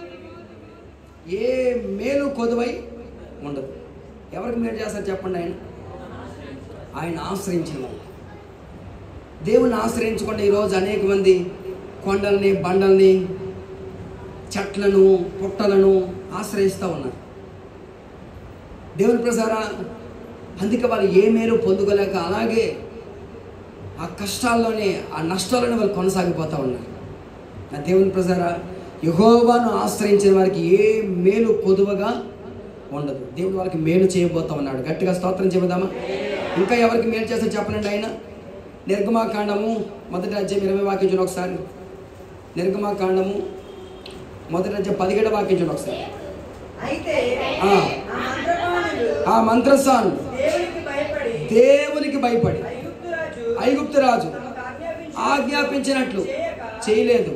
ఏ మేలు కొదువై ఉండదు. ఎవరికి మేలు చేస్తారు చెప్పండి? ఆయన ఆశ్రయించిన వారికి. దేవుని ఆశ్రయించకుండా ఈరోజు అనేక మంది కొండల్ని, బండల్ని, చెట్లను, పుట్టలను ఆశ్రయిస్తూ ఉన్నారు. దేవుని ప్రసారా, అందుకే వాళ్ళు ఏ మేలు పొందుకోలేక అలాగే ఆ కష్టాల్లోనే, ఆ నష్టాలను వాళ్ళు కొనసాగిపోతూ ఉన్నారు. నా దేవుని ప్రసారా, యెహోవాను ఆశ్రయించిన వారికి ఏ మేలు కొదువగా ఉండదు. దేవుడు వాళ్ళకి మేలు చేయబోతా ఉన్నాడు. గట్టిగా స్తోత్రం చెబుదామా? ఇంకా ఎవరికి మేలు చేస్తే చెప్పనండి. ఆయన నిర్గమాకాండము 1వ అధ్యాయం 20వ వాక్యం చూడండి ఒకసారి. నిర్గమాకాండము 1వ అధ్యాయం 17వ వాక్యం చూడండి ఒకసారి. ఆ మంత్రసానులు దేవునికి భయపడి ఐగుప్తు రాజు ఆజ్ఞాపించినట్లు చేయలేదు.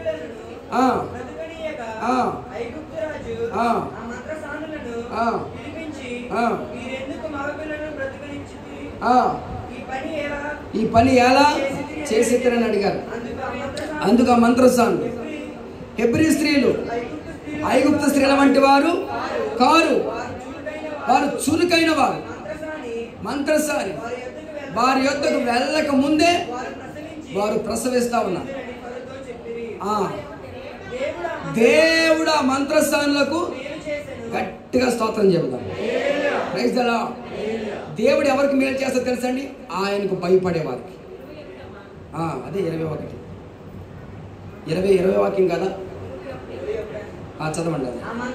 ఈ పని ఎలా చేసేద్దరని అడిగారు. అందుకు ఆ మంత్రసానులు, హెబ్రీ స్త్రీలు ఐగుప్తు స్త్రీల వంటి వారు కారు, వారు చురుకైన వారు. మంత్రసాని వారి యొద్దకు వెళ్ళక ముందే వారు ప్రసవిస్తా ఉన్నారు. దేవుడు ఆ మంత్రస్థానులకు గట్టిగా స్తోత్రం చెబుతాం. Praise the Lord. దేవుడు ఎవరికి మేలు చేస్తారో తెలుసండి? ఆయనకు భయపడే వారికి. అదే 21 వాక్యం కదా, చదవండి.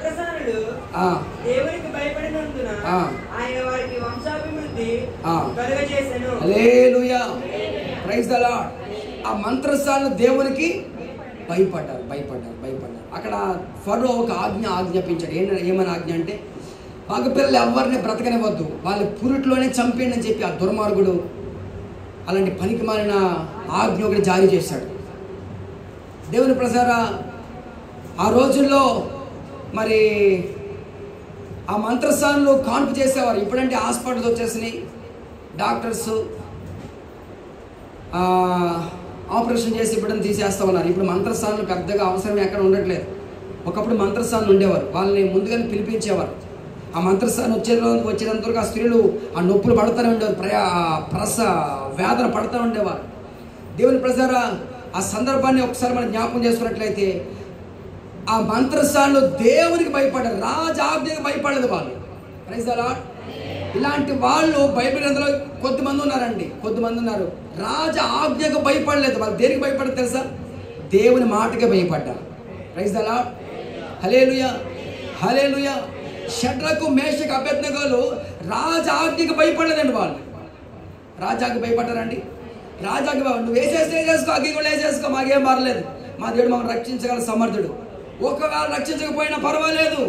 హల్లెలూయా, ప్రైజ్ ది లార్డ్. ఆ మంత్రస్థానులు దేవునికి భయపడ్డారు. అక్కడ ఫరో ఒక ఆజ్ఞాపించాడు. ఏమని ఆజ్ఞ అంటే, మగపిల్లలు ఎవరిని బ్రతకనివ్వద్దు, వాళ్ళ పురిట్లోనే చంపేయండి అని చెప్పి ఆ దుర్మార్గుడు అలాంటి పనికి మాలిన ఆజ్ఞ ఒకటి జారీ చేశాడు. దేవుని ప్రసారా, ఆ రోజుల్లో మరి ఆ మంత్రస్థానంలో కాన్పు చేసేవారు. ఇప్పుడంటే హాస్పిటల్స్ వచ్చేసినాయి, డాక్టర్స్ ఆపరేషన్ చేసి ఇప్పుడని తీసేస్తా ఉన్నారు. ఇప్పుడు మంత్రస్థానంలో పెద్దగా అవసరం ఎక్కడ ఉండట్లేదు. ఒకప్పుడు మంత్రస్థానం ఉండేవారు, వాళ్ళని ముందుగానే పిలిపించేవారు. ఆ మంత్రస్థానం వచ్చేంత వరకు ఆ స్త్రీలు ఆ నొప్పులు పడుతూనే ఉండేవారు, వేదన పడుతూ ఉండేవారు. దేవుని ప్రసారా, ఆ సందర్భాన్ని ఒకసారి మనం జ్ఞాపకం చేసుకున్నట్లయితే, ఆ మంత్రస్థానంలో దేవునికి భయపడ్డారు, రాజాజ్ఞకు భయపడలేదు వాళ్ళు. Praise the Lord. ఇలాంటి వాళ్ళు బైబిల్ గ్రంథంలో కొద్దిమంది ఉన్నారు. రాజ ఆజ్ఞకు భయపడలేదు. వాళ్ళు దేనికి భయపడదు తెలుసా? దేవుని మాటకే భయపడ్డారు. Praise the Lord. హల్లెలూయా, హల్లెలూయా. షడ్రకు, మేషకు, అబేద్నెగోలు రాజ ఆజ్ఞకు భయపడలేదండి. వాళ్ళు రాజాకి భయపడ్డారండి. రాజాకి నువ్వు వేసేసుకో, అగ్గి కూడా వేసేసుకో, మాకేం పర్లేదు, మా దేవుడు మమ్మల్ని రక్షించగల సమర్థుడు. ఒకవేళ రక్షించకపోయినా పర్వాలేదు,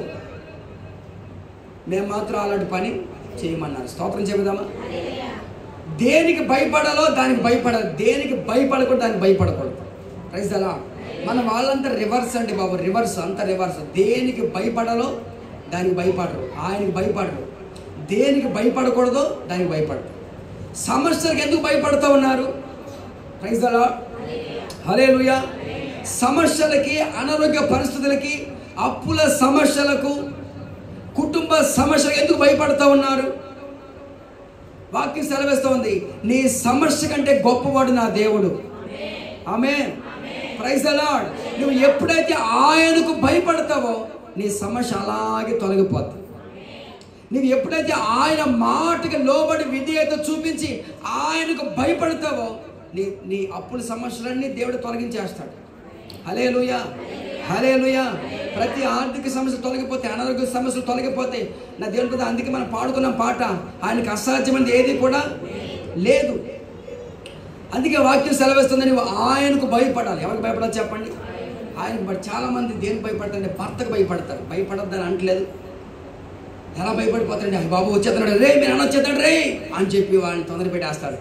మేము మాత్రం అలాంటి పని చేయమన్నారు. స్తోత్రం చెబుదామా? దేనికి భయపడాలో దానికి భయపడాలి, దేనికి భయపడకూడదు దానికి భయపడకూడదు. Praise the Lord. మన వాళ్ళంతా రివర్స్ అండి బాబు, అంతా రివర్స్. దేనికి భయపడాలో దానికి భయపడరు, ఆయనకి భయపడరు. దేనికి భయపడకూడదో దానికి భయపడరు. సమస్యలకు ఎందుకు భయపడుతూ ఉన్నారు? Praise the Lord. హల్లెలూయా. సమస్యలకి, అనారోగ్య పరిస్థితులకి, అప్పుల సమస్యలకు, కుటుంబ సమస్యలకు ఎందుకు భయపడుతూ ఉన్నారు? వాక్యం సెలవిస్తూ ఉంది, నీ సమస్య కంటే గొప్పవాడు నా దేవుడు. ఆమేన్. Praise the Lord. నువ్వు ఎప్పుడైతే ఆయనకు భయపడతావో నీ సమస్య అలాగే తొలగిపోతుంది. నువ్వు ఎప్పుడైతే ఆయన మాటకి లోబడి విధేయత చూపించి ఆయనకు భయపడతావో నీ అప్పుల సమస్యలన్నీ దేవుడు తొలగించేస్తాడు. హల్లెలూయా, హల్లెలూయా. ప్రతి ఆర్థిక సమస్య తొలగిపోతే, అనారోగ్య సమస్యలు తొలగిపోతాయి. నా దేవుని కదా, అందుకే మనం పాడుకున్న పాట, ఆయనకు అసాధ్యమైనది ఏది కూడా లేదు. అందుకే వాక్యం సెలవిస్తుంది, నువ్వు ఆయనకు భయపడాలి. ఎవరికి భయపడాలి చెప్పండి? ఆయనకు. చాలామంది దేనికి భయపడతారంటే భర్తకు భయపడతారు. భయపడద్దని అనట్లేదు. ఎలా భయపడిపోతారండి? బాబు వచ్చేస్తున్నాడు, రే మీరు అన్న వచ్చేస్తాడు రే అని చెప్పి వాడిని తొందర పెట్టేస్తాడు.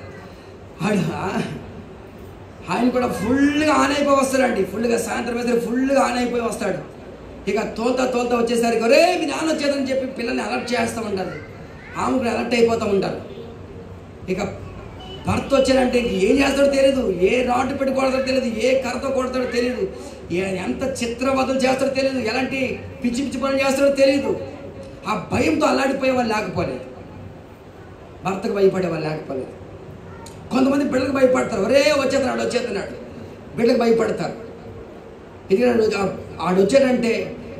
ఆయన కూడా ఫుల్గా ఆన్ అయిపోయి వస్తాడండి. ఫుల్గా సాయంత్రం వేస్తే ఫుల్గా ఆన్ అయిపోయి వస్తాడు. ఇక తోలుతా వచ్చేసరికి ఒరే మీ నాన్న వచ్చేదని చెప్పి పిల్లల్ని అలర్ట్ చేస్తూ ఉంటారు. ఆమె కూడా అలర్ట్ అయిపోతూ ఉంటారు. ఇక భర్త వచ్చాడంటే ఇంక ఏం చేస్తాడో తెలియదు, ఏ రాటు పెట్టి కొడతాడో తెలియదు, ఏ కర్రతో కొడతాడో తెలియదు, ఎంత చిత్రవదలు చేస్తాడో తెలియదు, ఎలాంటి పిచ్చి పిచ్చి పనులు చేస్తాడో తెలియదు. ఆ భయంతో అల్లాడిపోయే వాళ్ళు లేకపోలేదు, భర్తకు భయపడే వాళ్ళు లేకపోలేదు. కొంతమంది బిడ్డలకు భయపడతారు, ఒరే వచ్చేస్తున్నాడు బిడ్డకు భయపడతారు. ఎందుకంటే ఆడు వచ్చాడంటే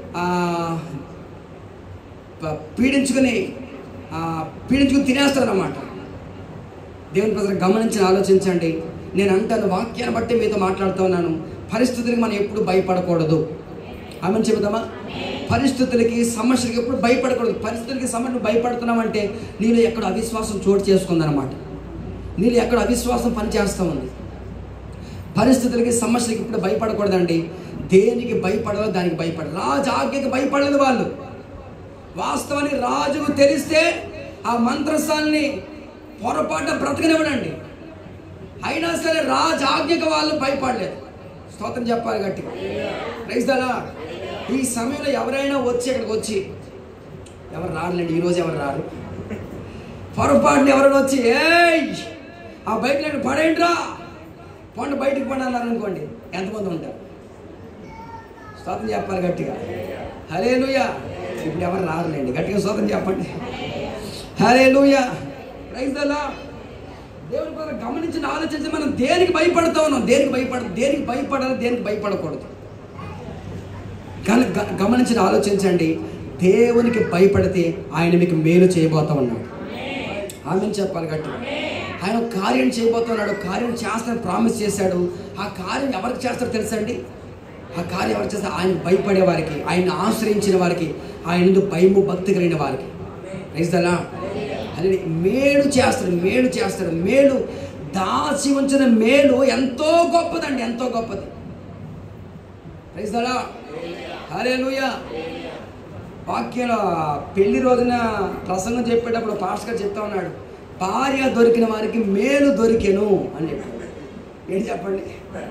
పీడించుకుని తినేస్తాడు అన్నమాట. దేవుని ప్రజలు గమనించి ఆలోచించండి. నేను అంటాను, వాక్యాన్ని బట్టి మీతో మాట్లాడుతూ ఉన్నాను. పరిస్థితులకి మనం ఎప్పుడు భయపడకూడదు. ఆమెను చెబుతామా? పరిస్థితులకి సమస్యలకి ఎప్పుడు భయపడకూడదు. పరిస్థితులకి సమస్యలు భయపడుతున్నామంటే నీలో ఎక్కడ అవిశ్వాసం చోటు చేసుకుందనమాట. నీలో ఎక్కడ అవిశ్వాసం పనిచేస్తూ ఉంది. పరిస్థితులకి సమస్యలకి ఇప్పుడు భయపడకూడదండి. దేనికి భయపడాలో దానికి భయపడాలి. రాజు ఆజ్ఞకి భయపడలేదు వాళ్ళు. వాస్తవానికి రాజుకు తెలిస్తే ఆ మంత్రస్థాన్ని పొరపాటున బ్రతకనివ్వడండి. అయినా సరే రాజు ఆజ్ఞకి వాళ్ళు భయపడలేదు. స్తోత్రం చెప్పాలి గట్టిగా. Praise the Lord. ఈ సమయంలో ఎవరైనా వచ్చి ఇక్కడికి వచ్చి, ఎవరు రారులేండి ఈరోజు, ఎవరు రారు, పొరపాటున ఎవరైనా వచ్చి ఆ బైక్ లేండి పడేంట్రా పండు బయటికి పండి అన్నారు అనుకోండి, ఎంతమంది ఉంటారు? స్తోత్రం చెప్పాలి గట్టిగా. హల్లెలూయా. ఇప్పుడు ఎవరు రారులేండి, గట్టిగా స్తోత్రం చెప్పండి. హల్లెలూయా. Praise the Lord. దేవుని ద్వారా గమనించిన ఆలోచించి మనం దేనికి భయపడతా ఉన్నాం, దేనికి భయపడాలి, దేనికి భయపడకూడదు. కానీ గమనించిన ఆలోచించండి. దేవునికి భయపడితే ఆయన మీకు మేలు చేయబోతా ఉన్నాడు. ఆమెను చెప్పాలి గట్టిగా. ఆయన ఒక కార్యం చేయబోతున్నాడు, కార్యం చేస్తానని ప్రామిస్ చేశాడు. ఆ కార్యం ఎవరికి చేస్తారో తెలుసండి? ఆ కార్యం ఎవరు చేస్తారు? ఆయన భయపడే వారికి, ఆయన ఆశ్రయించిన వారికి, ఆయన భయము భక్తి కలిగిన వారికి. Praise the Lord. అది మేలు చేస్తాడు. మేలు దాచి ఉంచిన మేలు ఎంతో గొప్పదండి, ఎంతో గొప్పది. Praise the Lord. హల్లెలూయా. వాక్యంలో పెళ్లి రోజున ప్రసంగం చెప్పేటప్పుడు పాస్టర్ గారు చెప్తా ఉన్నాడు, భార్య దొరికిన వారికి మేలు దొరికెను అని చెప్పాడు. ఏంటి చెప్పండి?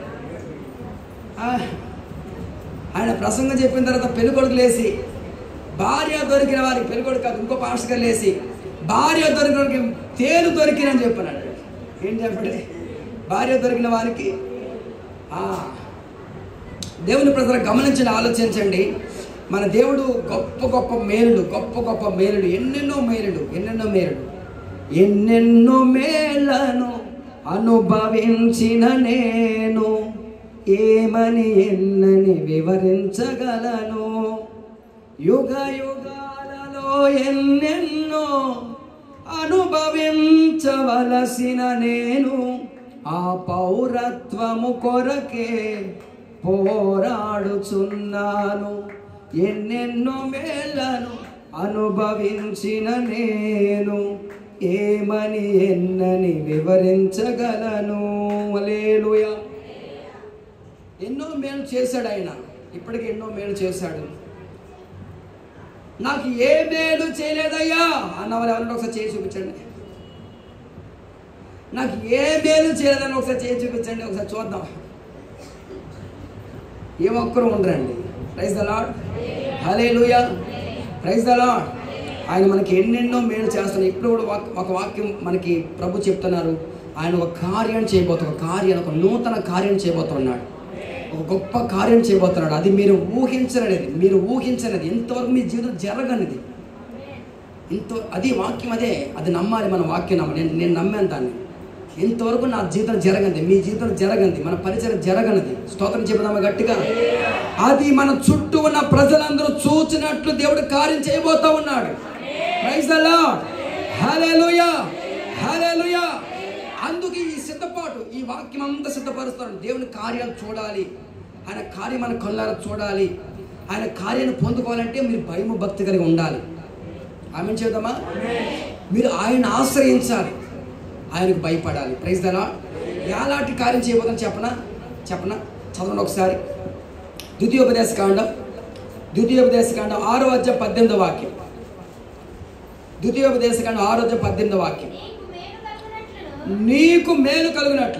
ఆయన ప్రసంగం చెప్పిన తర్వాత పెళ్ళికొడుకు లేసి, భార్య దొరికిన వారికి, పెళ్ళికొడుకు కాదు ఇంకో పాస్టర్ గారు లేసి, భార్య దొరికిన వారికి తేలు దొరికినని చెప్పాడు. ఏం చెప్పండి? భార్య దొరికిన వారికి. దేవుని ప్రజలు గమనించండి, ఆలోచించండి. మన దేవుడు గొప్ప గొప్ప మేలుడు, ఎన్నెన్నో మేలను అనుభవించిన నేను ఏమని ఎన్నని వివరించగలను. యుగ యుగాలలో ఎన్నెన్నో అనుభవించవలసిన నేను ఆ పౌరత్వము కొరకే పోరాడుచున్నాను. ఎన్నెన్నో మేలను అనుభవించిన నేను ఏమని ఎన్నని వివరించగలను. హల్లెలూయా. ఎన్నో మేలు చేశాడు ఆయన, ఇప్పటికీ ఎన్నో మేలు చేశాడు. నాకు ఏ మేలు చేయలేదయ్యా అన్నవారు ఎవరైనా ఒకసారి చేసి చూపించండి. నాకు ఏ మేలు చేయలేదని ఒకసారి చేసి చూపించండి, ఒకసారి చూద్దాం. ఏ ఒక్కరు ఉండరండి. Praise the Lord. హల్లెలూయా. Praise the Lord. ఆయన మనకి ఎన్నెన్నో మేలు చేస్తున్నారు. ఇప్పుడు కూడా ఒక వాక్యం మనకి ప్రభు చెప్తున్నారు. ఆయన ఒక కార్యం చేయబోతున్నాడు, ఒక నూతన కార్యం చేయబోతున్నాడు, ఒక గొప్ప కార్యం చేయబోతున్నాడు. అది మీరు ఊహించనిది, ఇంతవరకు మీ జీవితం జరగనిది. అది వాక్యం, అది నమ్మాలి. మన వాక్యం నమ్మాలి. నేను నమ్మాను దాన్ని. ఇంతవరకు నా జీవితం జరగంది, మీ జీవితం జరగంది, మన పరిచయం జరగనిది. స్తోత్రం చెబుదామా గట్టిగా? అది మన చుట్టూ ఉన్న ప్రజలందరూ చూచినట్లు దేవుడు కార్యం చేయబోతా ఉన్నాడు. Praise the Lord. హల్లెలూయా. హల్లెలూయా. అందుకే ఈ సిద్ధపాటు, ఈ వాక్యం అంతా సిద్ధపరుస్తాడు. దేవుని కార్యాలు చూడాలి, ఆయన కార్యం మన కళ్ళారా చూడాలి. ఆయన కార్యాన్ని పొందుకోవాలంటే మీరు భయము భక్తి కలిగి ఉండాలి. ఆమేన్ చేద్దామా? మీరు ఆయన ఆశ్రయించాలి, ఆయనకు భయపడాలి. Praise the Lord. ఎలాంటి కార్యం చేయబోతుందో చెప్పనా చదవండి ఒకసారి. ద్వితీయోపదేశ కాండం 6వ అధ్యాయం 18వ వాక్యం. ద్వితీయోపదేశ కాండం 6వ అధ్యాయం 18వ వాక్యం. నీకు మేలు కలుగునట్లు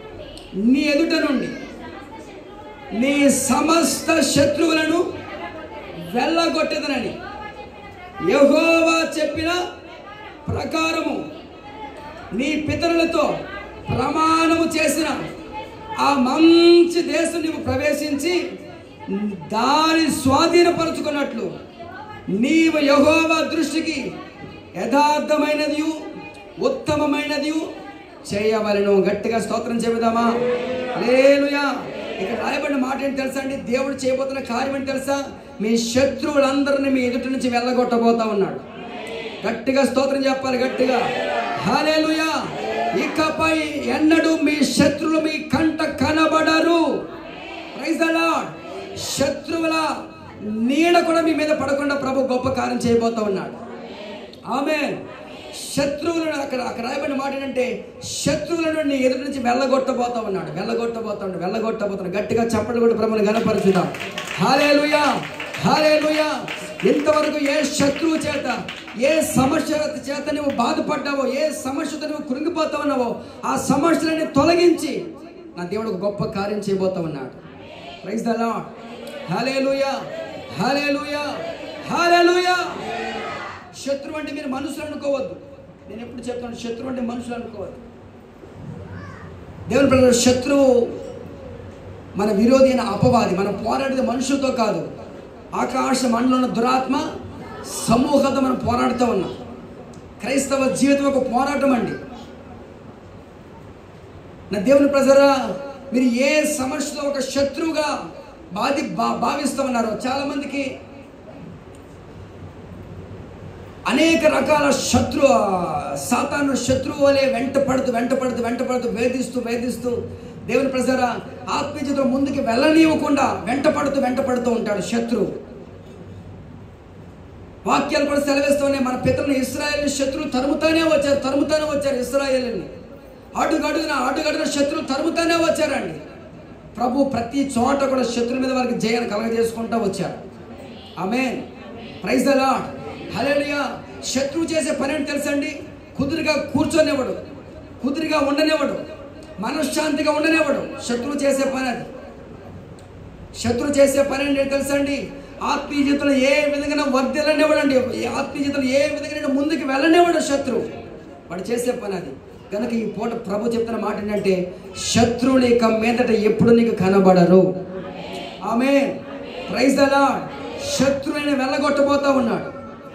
నీ ఎదుట నుండి నీ సమస్త శత్రువులను వెళ్ళగొట్టేదనని యెహోవా చెప్పిన ప్రకారము నీ పితరులతో ప్రమాణము చేసిన ఆ మంచి దేశం నీవు ప్రవేశించి దాని స్వాధీనపరుచుకున్నట్లు నీవు యెహోవా దృష్టికి యథార్థమైనది ఉత్తమమైనది చేయవలెను. గట్టిగా స్తోత్రం చెబుదామా? హల్లెలూయా. ఇక్కడ రాయబడిన మాట ఏంటి తెలుసా అండి? దేవుడు చేయబోతున్న కార్యం ఏంటి తెలుసా? మీ శత్రువులందరినీ మీ ఎదుటి నుంచి వెళ్ళగొట్టబోతా ఉన్నాడు. గట్టిగా స్తోత్రం చెప్పాలి, గట్టిగా హల్లెలూయా. ఇకపై ఎన్నడూ మీ శత్రువులు మీ కంట కనబడరు. Praise the lord. శత్రువుల నీడ కూడా మీ మీద పడకుండా ప్రభు గొప్ప కార్యం చేయబోతా ఉన్నాడు. ఆమేన్. శత్రువులను అక్కడ రాయబడిన మాట ఏంటంటే శత్రువులను నీ ఎదుటి నుంచి వెళ్ళగొట్టబోతా ఉన్నాడు. గట్టిగా చప్పట్లు కూడా ప్రభువుని ఘనపరచుదాం. హల్లెలూయా, హల్లెలూయా. ఇంతవరకు ఏ శత్రువు చేత, ఏ సమస్య చేత నువ్వు బాధపడ్డావో, ఏ సమస్యతో నువ్వు కృంగిపోతా ఉన్నావో ఆ సమస్యలని తొలగించి నా దేవుడు ఒక గొప్ప కార్యం చేయబోతా ఉన్నాడు. Praise the Lord. హల్లెలూయా, హల్లెలూయా, హల్లెలూయా. శత్రువు అంటే మీరు మనుషులు అనుకోవద్దు. నేను ఎప్పుడు చెప్తాను, శత్రువు అంటే మనుషులు అనుకోవద్దు. దేవుని ప్రజలు, శత్రువు మన విరోధి అయిన అపవాది. మనం పోరాడేది మనుషులతో కాదు, ఆకాశ మండలంలో దురాత్మ సమూహంతో మనం పోరాడుతూ ఉన్నాం. క్రైస్తవ జీవితం ఒక పోరాటం అండి. నా దేవుని ప్రజరా, మీరు ఏ సమస్యలో ఒక శత్రువుగా భావిస్తూ ఉన్నారో, చాలా మందికి అనేక రకాల సాతాను శత్రువు వలె వెంట పడుతూ వేధిస్తూ దేవుని ప్రజరా ఆత్మీయ జీవితంలో ముందుకు వెళ్ళనివ్వకుండా వెంట పడుతూ ఉంటాడు శత్రువు. వాక్యాలు కూడా సెలవేస్తూనే మన పితరులను ఇశ్రాయేలు శత్రువు తరుముతానే వచ్చారు. ఇశ్రాయేలుని అడుగడుగున శత్రువు తరుముతానే వచ్చారండి. ప్రభు ప్రతి చోట కూడా శత్రువు మీద వారికి జయాన్ని కలగజేసుకుంటూ వచ్చారు. ఆమేన్. Praise the Lord. హల్లెలూయా. శత్రువు చేసే పని ఏంటి తెలుసండి? కుదురుగా కూర్చొనివ్వడు, కుదురుగా ఉండనివ్వడు, మనశ్శాంతిగా ఉండనివ్వడు. శత్రువు చేసే పని అది. శత్రువు చేసే పని ఏంటి తెలుసండి? ఆత్మీయ జీవితంలో ఏ విధంగా వర్ధిల్లనివ్వడండి. ఆత్మీయ జీవితంలో ఏ విధంగా ముందుకు వెళ్ళనివ్వడు శత్రువు. వాడు చేసే పని అది. కనుక ఈ పూట ప్రభు చెప్తున్న మాట ఏంటంటే శత్రువులు ఇక మీదట ఎప్పుడు నీకు కనబడరు. ఆమేన్. Praise the Lord. శత్రువుని వెళ్ళగొట్టబోతా ఉన్నాడు.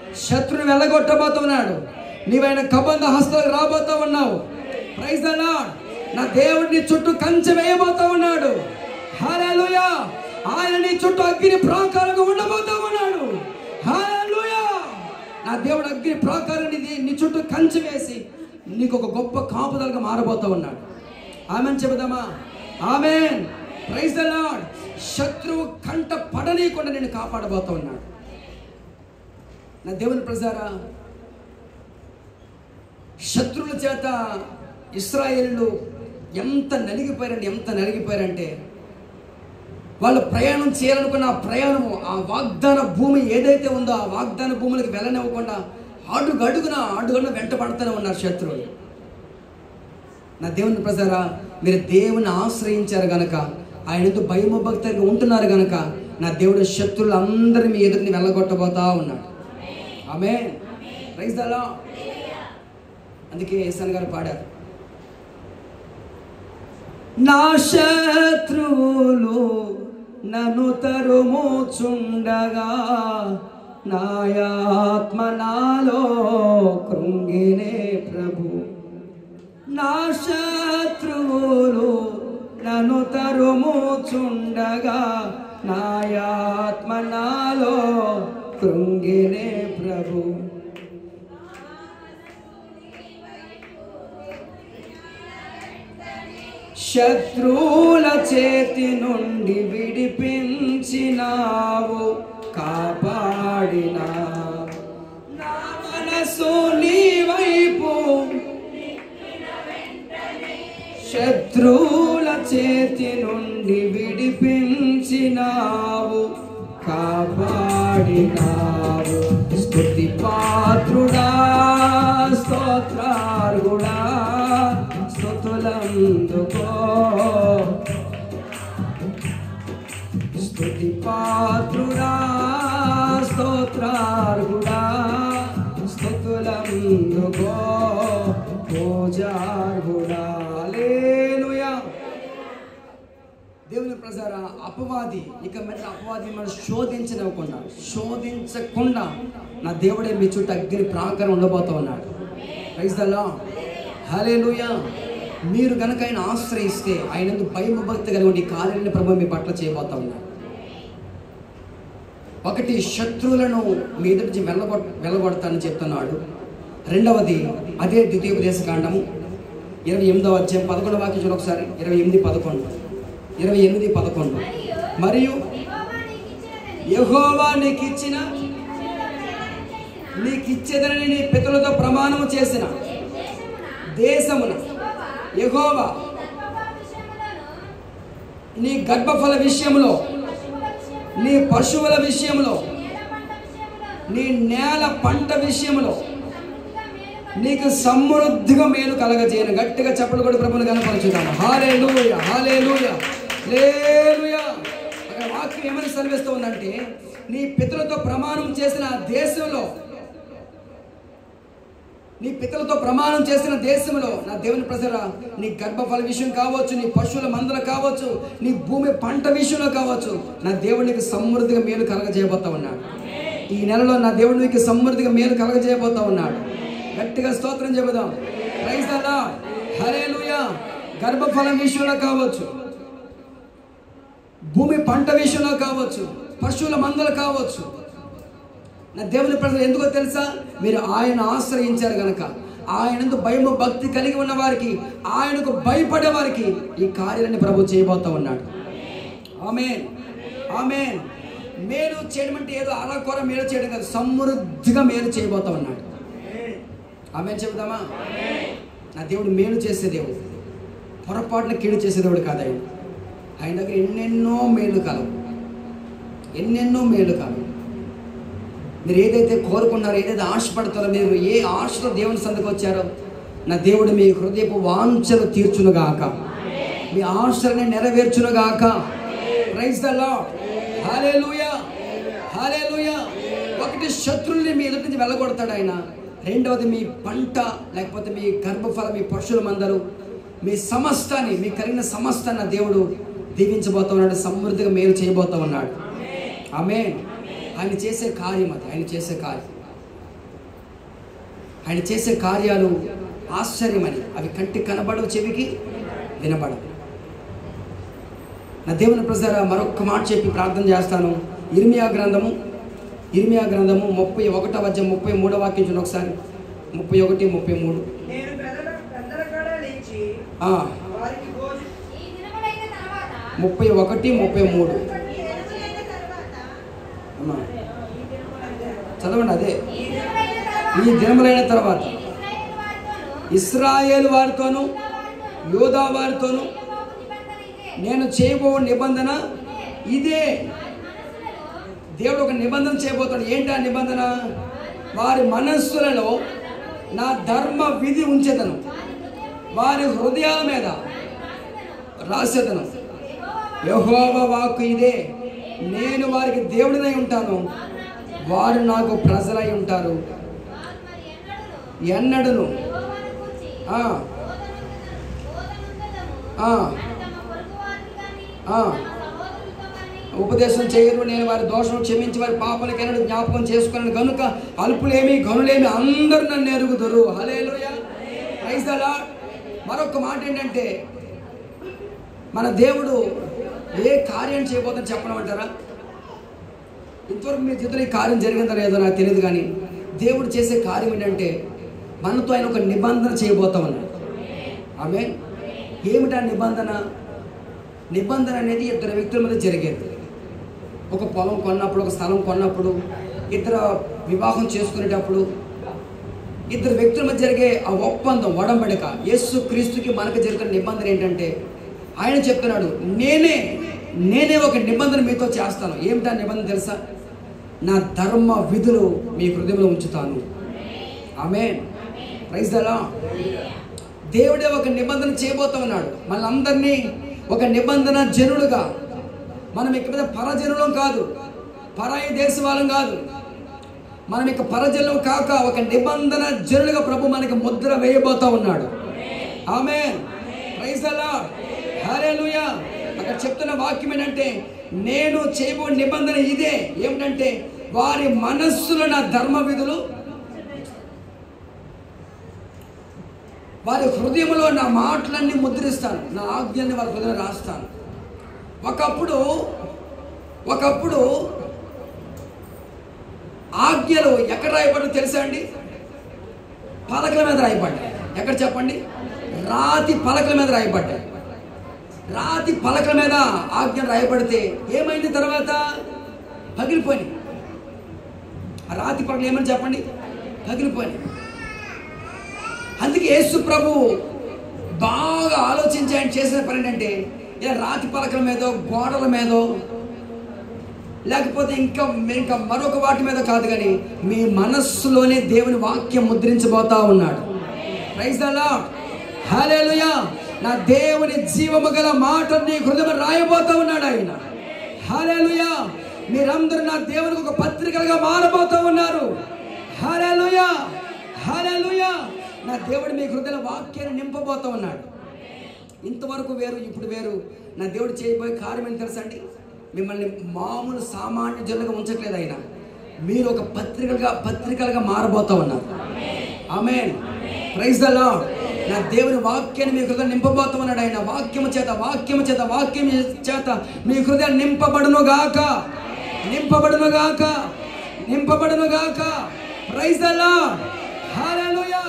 నీవైన కబంధ హస్తాలకు రాబోతా ఉన్నావు. Praise the Lord. నా దేవుడిని చుట్టూ కంచె వేయబోతా ఉన్నాడు. హల్లెలూయా. ఆయన నీ చుట్టూ అగ్ని ప్రాకారంగా ఉండబోతా ఉన్నాడు. హల్లెలూయా. నా దేవుడు అగ్ని ప్రాకారాన్ని నీ చుట్టూ కంచె వేసి నీకు ఒక గొప్ప కాపుదలుగా మారబోతా ఉన్నాడు. ఆమేన్ చెబుదామా? ఆమేన్. Praise the Lord. శత్రువు కంట పడనీయకుండా నేను కాపాడబోతా ఉన్నాడు. నా దేవుని ప్రజారా, శత్రువుల చేత ఇశ్రాయేలు ఎంత నలిగిపోయారంటే వాళ్ళు ప్రయాణం చేయాలనుకున్న ఆ ప్రయాణము, ఆ వాగ్దాన భూమి ఏదైతే ఉందో ఆ వాగ్దాన భూములకు వెళ్ళనివ్వకుండా అడుగడుగున వెంట పడుతూనే ఉన్నారు శత్రువులు. నా దేవుని ప్రజారా, మీరు దేవుని ఆశ్రయించారు గనక, ఆయన ఎందుకు భయము భక్తిగా ఉంటున్నారు గనక నా దేవుడు శత్రువులు అందరినీ మీ ఎదుటిని వెళ్ళగొట్టబోతా ఉన్నాడు. ఆమేన్. Praise the Lord. అందుకే యేసయ్య గారు పాడారు, నా శత్రువులు నన్ను తరుముచుండగా నా ఆత్మ నాలో కృంగినే ప్రభు. నా శత్రువులు నన్ను తరుముచుండగా నా ఆత్మ నాలో కృంగినే ప్రభు. శత్రువుల చేతి నుండి విడిపించినావు, కాపాడినావు. నా మనసు నీ వైపు, శత్రువుల చేతి నుండి విడిపించినావు, కాపాడినావు. స్తుతి పాత్రుడా, స్తోత్రార్హుడా, స్తుతులందుకో. స్తుతి పాత్రుడా, స్తోత్రార్హుడా, స్తుతులందుకో పూజార్హుడా. హల్లెలూయా. దేవుని ప్రజారా, అపవాది ఇక మీద అపవాది మనం శోధించకుండా నా దేవుడే మీ చుట్టూ అగ్ని ప్రాకారం ఉండబోతూ ఉన్నాడు. Praise the Lord. హల్లెలూయా. మీరు కనుక ఆయన ఆశ్రయిస్తే, ఆయన భయభక్తి కలిగి కార్యాలను ప్రభు మీ పట్ల చేయబోతా ఉన్నాడు. ఒకటి, శత్రువులను మీ ఎదుటి నుంచి వెళ్ళగొడతానని చెప్తున్నాడు. రెండవది, అదే ద్వితీయోపదేశకాండము 28వ అధ్యాయం 11వ వాక్యం చూడండి ఒకసారి. 28:11 మరియు యెహోవా నీకిచ్చేదనని నీ పితరులతో ప్రమాణము చేసిన దేశమున యెహోవా నీ గర్భఫల విషయంలో, నీ పశువుల విషయంలో, నీ నేల పంట విషయంలో నీకు సమృద్ధిగా మేలు కలగజేయను. గట్టిగా చప్పట్లు కొట్టి ప్రభువుని కనపరచుదాము. హల్లెలూయా, హల్లెలూయా, హల్లెలూయా. అక్కడ వాక్యం ఏమని సెలవిస్తూ ఉందంటే, నీ పితరులతో ప్రమాణం చేసిన దేశంలో, నీ పితరులతో ప్రమాణం చేసిన దేశంలో నా దేవుని ప్రజరా, నీ గర్భఫల విషయం కావచ్చు, నీ పశువుల మందల కావచ్చు, నీ భూమి పంట విషయంలో కావచ్చు, నా దేవునికి సమృద్ధిగా మేలు కలగజేయబోతా ఉన్నాడు. ఈ నెలలో నా దేవునికి సమృద్ధిగా మేలు కలగజేయబోతా ఉన్నాడు. గట్టిగా స్తోత్రం చెబుదాం. Praise the Lord. హల్లెలూయా. గర్భఫలం విషయంలో కావచ్చు, భూమి పంట విషయంలో కావచ్చు, పశువుల మందలు కావచ్చు, నా దేవుని ప్రజలు ఎందుకో తెలుసా? మీరు ఆయన ఆశ్రయించారు కనుక, ఆయనందు భయము భక్తి కలిగి ఉన్న వారికి, ఆయనకు భయపడే వారికి ఈ కార్యాన్ని ప్రభు చేయబోతా ఉన్నాడు. ఆమేన్, ఆమేన్. మేలు చేయడం అంటే ఏదో అలకొర మేలు చేయడం కాదు, సమృద్ధిగా మేలు చేయబోతా ఉన్నాడు. ఆమేన్ చెబుదామా? నా దేవుడు మేలు చేసే దేవుడు, పొరపాటున కీడు చేసే దేవుడు కాదు. ఆయన దగ్గర ఎన్నెన్నో మేలు కలవు, ఎన్నెన్నో మేలు కలవు. మీరు ఏదైతే కోరుకున్నారో, ఏదైతే ఆశపడతారో, మీరు ఏ ఆశతో దేవుని సందుకు వచ్చారో, నా దేవుడు మీ హృదయపు వాంఛలు తీర్చునుగాక, మీ ఆశలని నెరవేర్చునుగాక. Praise the Lord. హల్లెలూయా, హల్లెలూయా. ఒకటి, శత్రువుల్ని మీ ఎదుటి నుంచి వెళ్ళగొడతాడు ఆయన. రెండవది, మీ పంట లేకపోతే మీ గర్భఫలం, మీ పశువుల మందరు, మీ సమస్తాన్ని, మీ కలిగిన సమస్తాన్ని దేవుడు దీవించబోతా ఉన్నాడు, సమృద్ధిగా మేలు చేయబోతా ఉన్నాడు. ఆమేన్. ఆయన చేసే కార్యం అది, ఆయన చేసే కార్యం, ఆయన చేసే కార్యాలు ఆశ్చర్యమని. అవి కంటికి కనబడవు, చెవికి వినబడవు. నా దేవుని ప్రజలారా, మరొక మాట చెప్పి ప్రార్థన చేస్తాను. ఇర్మియా గ్రంథము 31వ అధ్యాయం 33వ వాక్యం చూడండి ఒకసారి. 31, 33. 31, 33 చదవండి. అదే, ఈ దినములైన తర్వాత ఇశ్రాయేలు వారితోను యూదా వారితోను నేను చేయబో నిబంధన ఇదే. దేవుడు ఒక నిబంధన చేయబోతాడు. ఏంటి ఆ నిబంధన? వారి మనస్సులలో నా ధర్మ విధి ఉంచేదను, వారి హృదయాల మీద రాసేదను. యెహోవా వాక్కు ఇదే, నేను వారికి దేవుడినై ఉంటాను, వారు నాకు ప్రజలై ఉంటారు. ఎన్నడను ఉపదేశం చేయరు, నేను వారి దోషం క్షమించి వారి పాపలకి ఎన్నడూ జ్ఞాపకం చేసుకున్నాను కనుక అల్పులేమి గనులేమి అందరూ నన్ను ఎరుగుదురు. హల్లెలూయా, ప్రైజ్ ది లార్డ్. మరొక మాట ఏంటంటే, మన దేవుడు ఏ కార్యం చేయబోతుందో చెప్పమంటారా? ఇంతవరకు మీ జీవితంలో ఈ కార్యం జరిగిందో లేదో నాకు తెలియదు, కానీ దేవుడు చేసే కార్యం ఏంటంటే, మనతో ఆయన ఒక నిబంధన చేయబోతా ఉన్నాడు. ఆమేన్. ఏమిటా నిబంధన? నిబంధన అనేది ఇద్దరు వ్యక్తుల మధ్య జరిగేది. ఒక పొలం కొన్నప్పుడు, ఒక స్థలం కొన్నప్పుడు, ఇద్దరు వివాహం చేసుకునేటప్పుడు ఇద్దరు వ్యక్తుల మధ్య జరిగే ఆ ఒప్పందం, ఒడంబడిక. యేసు క్రీస్తుకి మనకు జరిగిన నిబంధన ఏంటంటే, ఆయన చెప్తున్నాడు, నేనే ఒక నిబంధన మీతో చేస్తాను. ఏమిటా నిబంధన తెలుసా? నా ధర్మ విధులు మీ హృదయంలో ఉంచుతాను. ఆమేన్, ప్రైజ్ ది లార్డ్. దేవుడే ఒక నిబంధన చేయబోతా ఉన్నాడు. మనందరినీ ఒక నిబంధన జనులుగా, మనం ఇక్కడ పరజనులం కాదు, పరాయి దేశ వాళ్ళం కాదు, మనం ఇక ప్రజలు కాక ఒక నిబంధన జనులుగా ప్రభు మనకి ముద్ర వేయబోతా ఉన్నాడు. ఆమేన్, ప్రైజ్ ది లార్డ్, హల్లెలూయా. అక్కడ చెప్తున్న వాక్యం ఏంటంటే, నేను చేయబో నిబంధన ఇదే, ఏమిటంటే వారి మనస్సులో నా ధర్మ విధులు, వారి హృదయంలో నా మాటలన్నీ ముద్రిస్తాను, నా ఆజ్ఞల్ని వారి హృదయంలో రాస్తాను. ఒకప్పుడు ఆజ్ఞలు ఎక్కడ రాయబడ్డాయో తెలుసా అండి? పలకల మీద రాయబడ్డాయి. ఎక్కడ చెప్పండి? రాతి పలకల మీద రాయబడ్డాయి. రాతి పలకల మీద ఆజ్ఞలు రాయబడితే ఏమైంది? తర్వాత పగిలిపోయి. ఆ రాతి పలకలు ఏమని చెప్పండి? పగిలిపోయి. అందుకే యేసు ప్రభు బాగా ఆలోచించి ఆయన చేసిన పని ఏంటంటే, ఇలా రాతి పలకల మీదో గోడల మీదో లేకపోతే ఇంకా మరొక వాటి మీద కాదు, కానీ మీ మనస్సులోనే దేవుని వాక్యం ముద్రించబోతా ఉన్నాడు. ప్రైజ్ ది లార్డ్, హల్లెలూయా. నా దేవుని జీవము గల మాట నీ హృదయం రాయబోతా ఉన్నాడు ఆయన. హల్లెలూయా. మీరందరూ నా దేవునికి ఒక పత్రికలుగా మారబోతా ఉన్నారు. హల్లెలూయా, హల్లెలూయా. నా దేవుడు మీ హృదయ వాక్యాన్ని నింపబోతా ఉన్నాడు. ఇంతవరకు వేరు, ఇప్పుడు వేరు. నా దేవుడు చేయబోయే కార్యం ఏంటి తెలుసా అండి? మిమ్మల్ని మామూలు సామాన్య జనులుగా ఉంచట్లేదు ఆయన. మీరు ఒక పత్రికలుగా మారబోతా ఉన్నారు. ఆమేన్, ప్రైజ్ ది లార్డ్. నా దేవుని వాక్యాన్ని మీ హృదయం నింపబోతా ఉన్నాడు ఆయన. వాక్యము చేత మీ హృదయం నింపబడును గాక. ప్రైజ్ ది లార్డ్, హల్లెలూయా.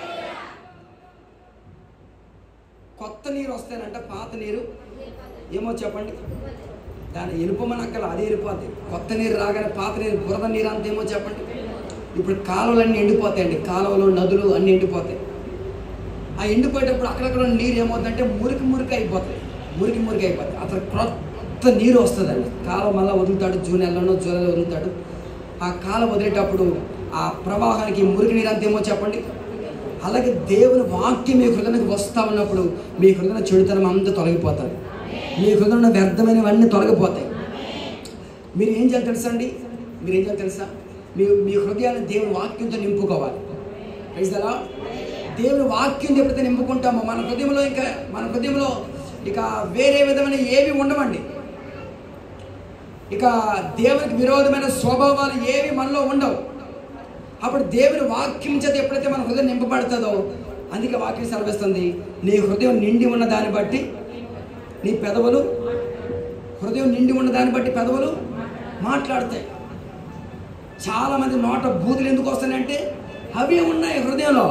కొత్త నీరు వస్తేనంట పాత నీరు ఏమో చెప్పండి, దాన్ని వెళ్ళిపోమనక్కల అదే వెళ్ళిపోతాయి. కొత్త నీరు రాగానే పాత నీరు, బురద నీరు అంత ఏమో చెప్పండి. ఇప్పుడు కాలువలన్నీ ఎండిపోతాయండి, కాలువలు నదులు అన్నీ ఎండిపోతాయి. ఆ ఎండిపోయేటప్పుడు అక్కడక్కడ నీరు ఏమవుతుందంటే మురికి అయిపోతాయి. అసలు కొత్త నీరు వస్తుందండి. కాలువ మళ్ళీ వదులుతాడు, జూలైలో వదులుతాడు. ఆ కాలువ వదిలేటప్పుడు ఆ ప్రవాహానికి మురికి నీరు అంత ఏమో చెప్పండి. అలాగే దేవుని వాక్యం మీ హృదయానికి వస్తూ ఉన్నప్పుడు మీ హృదయ చెడుతనం అంతా తొలగిపోతుంది. మీ హృదయంలో వ్యర్థమైనవన్నీ తొలగిపోతాయి. మీరు ఏం చేయాలి తెలుసా? మీ హృదయాన్ని దేవుని వాక్యంతో నింపుకోవాలి. Praise the Lord. దేవుని వాక్యం ఎప్పుడైతే నింపుకుంటామో మన హృదయంలో ఇక వేరే విధమైన ఏవి ఉండవండి. ఇక దేవునికి విరోధమైన స్వభావాలు ఏవి మనలో ఉండవు. అప్పుడు దేవుని వాక్యం చేత ఎప్పుడైతే మన హృదయం నింపబడుతుందో, అందుకే వాక్యం సెలవిస్తుంది, నీ హృదయం నిండి ఉన్న దాన్ని బట్టి నీ పెదవులు, హృదయం నిండి ఉన్న దాన్ని బట్టి పెదవులు మాట్లాడతాయి. చాలామంది నోట బూతులు ఎందుకు వస్తాయంటే అవే ఉన్నాయి హృదయంలో.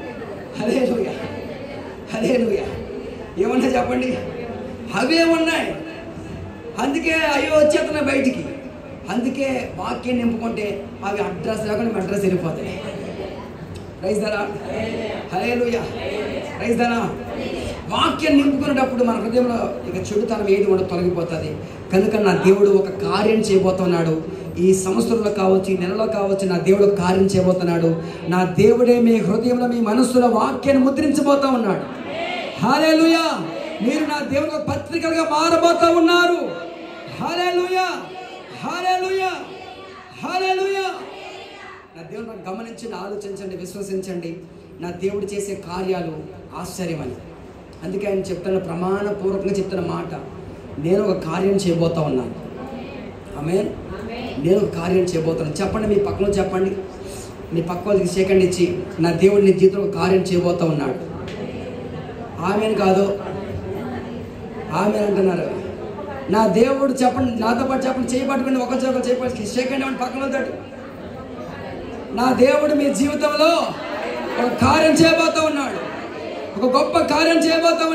హల్లెలూయా. ఏమన్నా చెప్పండి, అవే ఉన్నాయి. అందుకే అయ్యో వచ్చేస్తున్నాయి బయటికి. అందుకే వాక్యం నింపుకుంటే అవి అడ్రస్ లేకుండా మీ అడ్రస్ వెళ్ళిపోతాయి. ప్రైజ్ ది లార్డ్, హల్లెలూయా, ప్రైజ్ ది లార్డ్. వాక్యం నింపుకునేటప్పుడు మన హృదయంలో ఇక చెడుతనం ఏది కూడా తొలగిపోతుంది. కనుక నా దేవుడు ఒక కార్యం చేయబోతున్నాడు. ఈ సంవత్సరంలో కావచ్చు, ఈ నెలలో కావచ్చు, నా దేవుడు ఒక కార్యం చేయబోతున్నాడు. నా దేవుడే మీ హృదయంలో, మీ మనస్సులో వాక్యాన్ని ముద్రించబోతా ఉన్నాడు. హల్లెలూయా. మీరు నా దేవుడు పత్రికలుగా మారబోతా ఉన్నారు. హల్లెలూయా, హల్లెలూయా, హల్లెలూయా. నా దేవుడు గమనించండి, ఆలోచించండి, విశ్వసించండి. నా దేవుడు చేసే కార్యాలు ఆశ్చర్యమని. అందుకే ఆయన చెప్తున్న, ప్రమాణపూర్వకంగా చెప్తున్న మాట, నేను ఒక కార్యం చేయబోతా ఉన్నాను. ఆమేన్. నేను ఒక కార్యం చేయబోతున్నాను. చెప్పండి, మీ పక్కన చెప్పండి, మీ పక్క వాళ్ళకి సెకండ్ ఇచ్చి, నా దేవుడు నీ జీవితంలో ఒక కార్యం చేయబోతా ఉన్నాడు. ఆమెను కాదు, ఆమెను అంటున్నారు. నా దేవుడు చెప్పండి, నాతో పాటు చెప్పండి, చేయబట్టుకుని ఒకరు చేయబట్టి సెకండ్ ఏమంటే పక్కన వెళ్తాడు. నా దేవుడు మీ జీవితంలో ఒక కార్యం చేయబోతా ఉన్నాడు. ఒక గొప్ప కార్యం చేయబోతా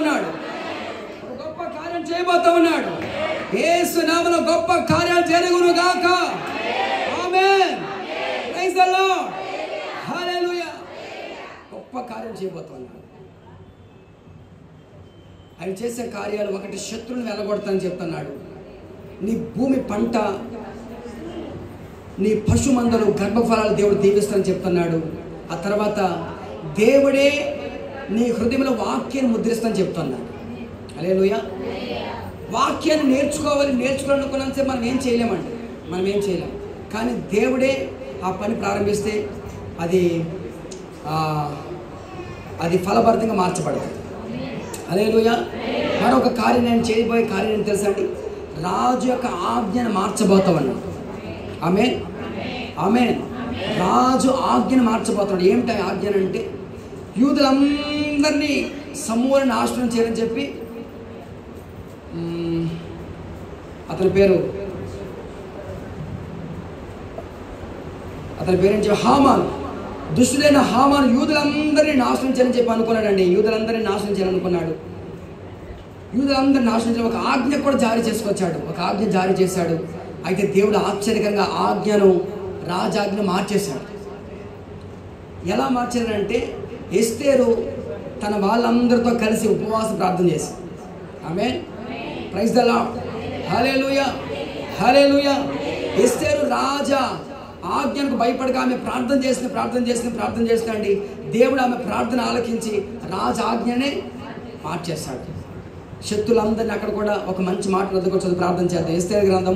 ఉన్నాడు. యేసు నామములో గొప్ప కార్యాలు జరుగును గాక. ఆమేన్. Praise the Lord. హల్లెలూయా. గొప్ప కార్యం చేయబోతా ఉన్నాడు. ఆయన చేసే కార్యాలు, ఒకటి శత్రువుని వెళ్ళగొడతానని చెప్తున్నాడు. నీ భూమి పంట, నీ పశు మందలు, గర్భఫలాలు దేవుడు దీవిస్తానని చెప్తున్నాడు. ఆ తర్వాత దేవుడే నీ హృదయంలో వాక్యాన్ని ముద్రిస్తానని చెప్తున్నాడు. హల్లెలూయా. వాక్యాన్ని నేర్చుకోవాలనుకున్నంత మనం ఏం చేయలేము. కానీ దేవుడే ఆ పని ప్రారంభిస్తే అది అది ఫలభరితంగా మార్చబడుతుంది. హల్లెలూయా. మరొక కార్యం నేను చేయబోయే కార్యం ఏంటి తెలుసా అండి? రాజు యొక్క ఆజ్ఞను మార్చబోతామన్నాడు. ఆమేన్, ఆమేన్. రాజు ఆజ్ఞను మార్చబోతున్నాడు. ఏమిటి ఆజ్ఞను అంటే, యూదులందరినీ సమూల నాశనం చేయాలని చెప్పి అతని పేరేంటి? హామాన్. దుష్టుడైన హామాన్ యూదులందరినీ నాశనం చేయాలని చెప్పి అనుకున్నాడండి. యూదులందరినీ నాశనం చేయాలనుకున్నాడు. యూదులందరినీ నాశనం చేయాలి. ఒక ఆజ్ఞ కూడా జారీ చేసుకొచ్చాడు. ఒక ఆజ్ఞ జారీ చేశాడు. అయితే దేవుడు ఆశ్చర్యకరంగా ఆజ్ఞను, రాజాజ్ఞ మార్చేశాడు. ఎలా మార్చాడంటే, ఎస్తేరు తన వాళ్ళందరితో కలిసి ఉపవాస ప్రార్థన చేసి, ఆమేన్, ప్రైజ్ ద లార్డ్, హల్లెలూయా, హల్లెలూయా. ఎస్తేరు రాజా ఆజ్ఞకు భయపడక ఆమె ప్రార్థన చేసిన అండి, దేవుడు ఆమె ప్రార్థన ఆలకించి రాజు ఆజ్ఞనే మార్చేస్తాడు. శక్తులందరినీ అక్కడ కూడా ఒక మంచి మాట వద్దకు ప్రార్థన చేద్దాం. ఎస్తేరు గ్రంథం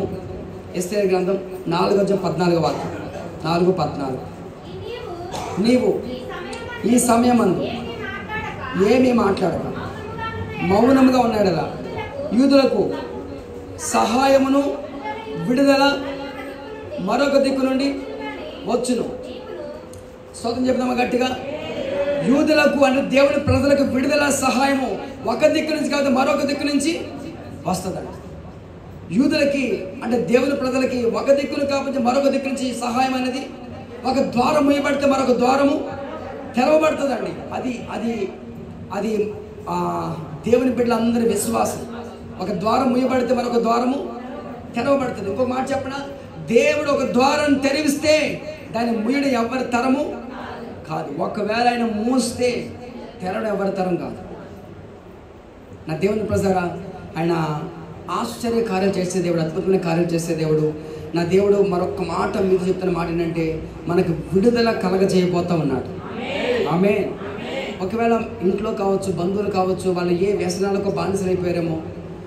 4:14 4:14. నీవు ఈ సమయమందు ఏమీ మాట్లాడక మౌనముగా ఉన్నాడలా యూదులకు సహాయమును విడుదల మరొక దిక్కు నుండి వచ్చును. స్తోత్రం చెప్తామా గట్టిగా? యూదులకు అంటే దేవుని ప్రజలకు విడుదల, సహాయము ఒక దిక్కు నుంచి కాదు మరొక దిక్కు నుంచి వస్తుందండి. యూదులకి అంటే దేవుని ప్రజలకి ఒక దిక్కును కాబట్టి మరొక దిక్కు నుంచి సహాయం అనేది, ఒక ద్వారం మూయబడితే మరొక ద్వారము తెరవబడుతుందండి. అది అది అది దేవుని బిడ్డలందరి విశ్వాసం. ఒక ద్వారం మూయబడితే మరొక ద్వారము తెరవబడుతుంది. ఇంకొక మాట చెప్పనా? దేవుడు ఒక ద్వారం తెరివిస్తే దాన్ని మూయడం ఎవరి తరము కాదు. ఒకవేళ ఆయన మూస్తే తెరవడం ఎవరి తరం కాదు. నా దేవుని ప్రజారా, ఆయన ఆశ్చర్య కార్యాలు చేసే దేవుడు, అద్భుతమైన కార్యాలు చేసే దేవుడు. నా దేవుడు మరొక మాట మీకు చెప్తున్న మాట ఏంటంటే, మనకు విడుదల కలగజేయబోతా ఉన్నాడు. ఆమేన్. ఒకవేళ ఇంట్లో కావచ్చు, బంధువులు కావచ్చు, వాళ్ళు ఏ వ్యసనాలకు బానిసలైపోయారేమో,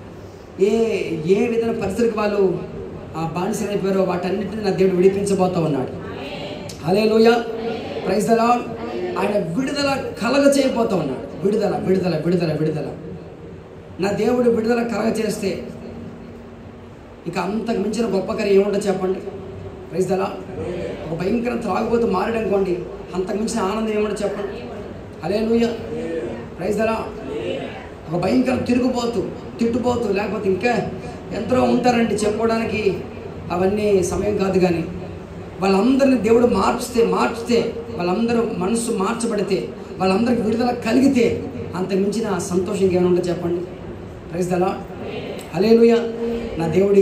ఏ విధమైన పరిస్థితికి వాళ్ళు బానిసలైపోయారో వాటన్నిటిని నా దేవుడు విడిపించబోతా ఉన్నాడు. హల్లెలూయా, ప్రైజ్ ద లార్డ్. ఆయన విడుదల కలగజేయబోతా ఉన్నాడు. విడుదల విడుదల విడుదల విడుదల. నా దేవుడు విడుదల కలగజేస్తే ఇక అంతకు మించిన గొప్ప కార్యం ఏముంటో చెప్పండి? Praise the Lord. ఒక భయంకర త్రాగుబోతు మారడనుకోండి, అంతకు మించిన ఆనందం ఏముంటో చెప్పండి? హల్లెలూయా, ప్రైజ్ ద లార్డ్. ఒక భయంకర తిట్టుపోతూ లేకపోతే ఇంకా ఎంతో ఉంటారండి చెప్పుకోవడానికి, అవన్నీ సమయం కాదు. కానీ వాళ్ళందరినీ దేవుడు మార్చితే వాళ్ళందరూ మనసు మార్చబడితే, వాళ్ళందరికీ విడుదల కలిగితే అంతకు మించిన సంతోషం ఏమైనా ఉంటుందో చెప్పండి? ప్రైజ్ ద లార్డ్, హల్లెలూయా. నా దేవుడి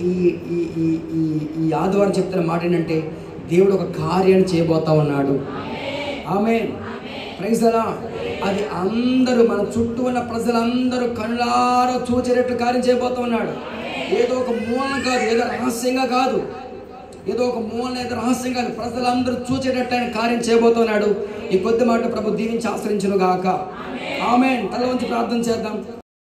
ఈ ఆదివారం చెప్తున్న మాట ఏంటంటే, దేవుడు ఒక కార్యాన్ని చేయబోతా ఉన్నాడు. ఆమేన్, ప్రైజ్ ద లార్డ్. అది అందరూ మన చుట్టూ ఉన్న ప్రజలందరూ కనులారా చూచేటట్లు కార్యం చేయబోతా ఉన్నాడు. ఏదో ఒక మూలన కాదు, ఏదో రహస్యంగా కాదు, ప్రజలందరూ చూచేటట్టు ఆయన కార్యం చేయబోతున్నాడు. ఈ కొద్ది మాట ప్రభు దీవించి ఆశ్రయించును గాక. ఆమేన్. తల వంచి ప్రార్థన చేద్దాం.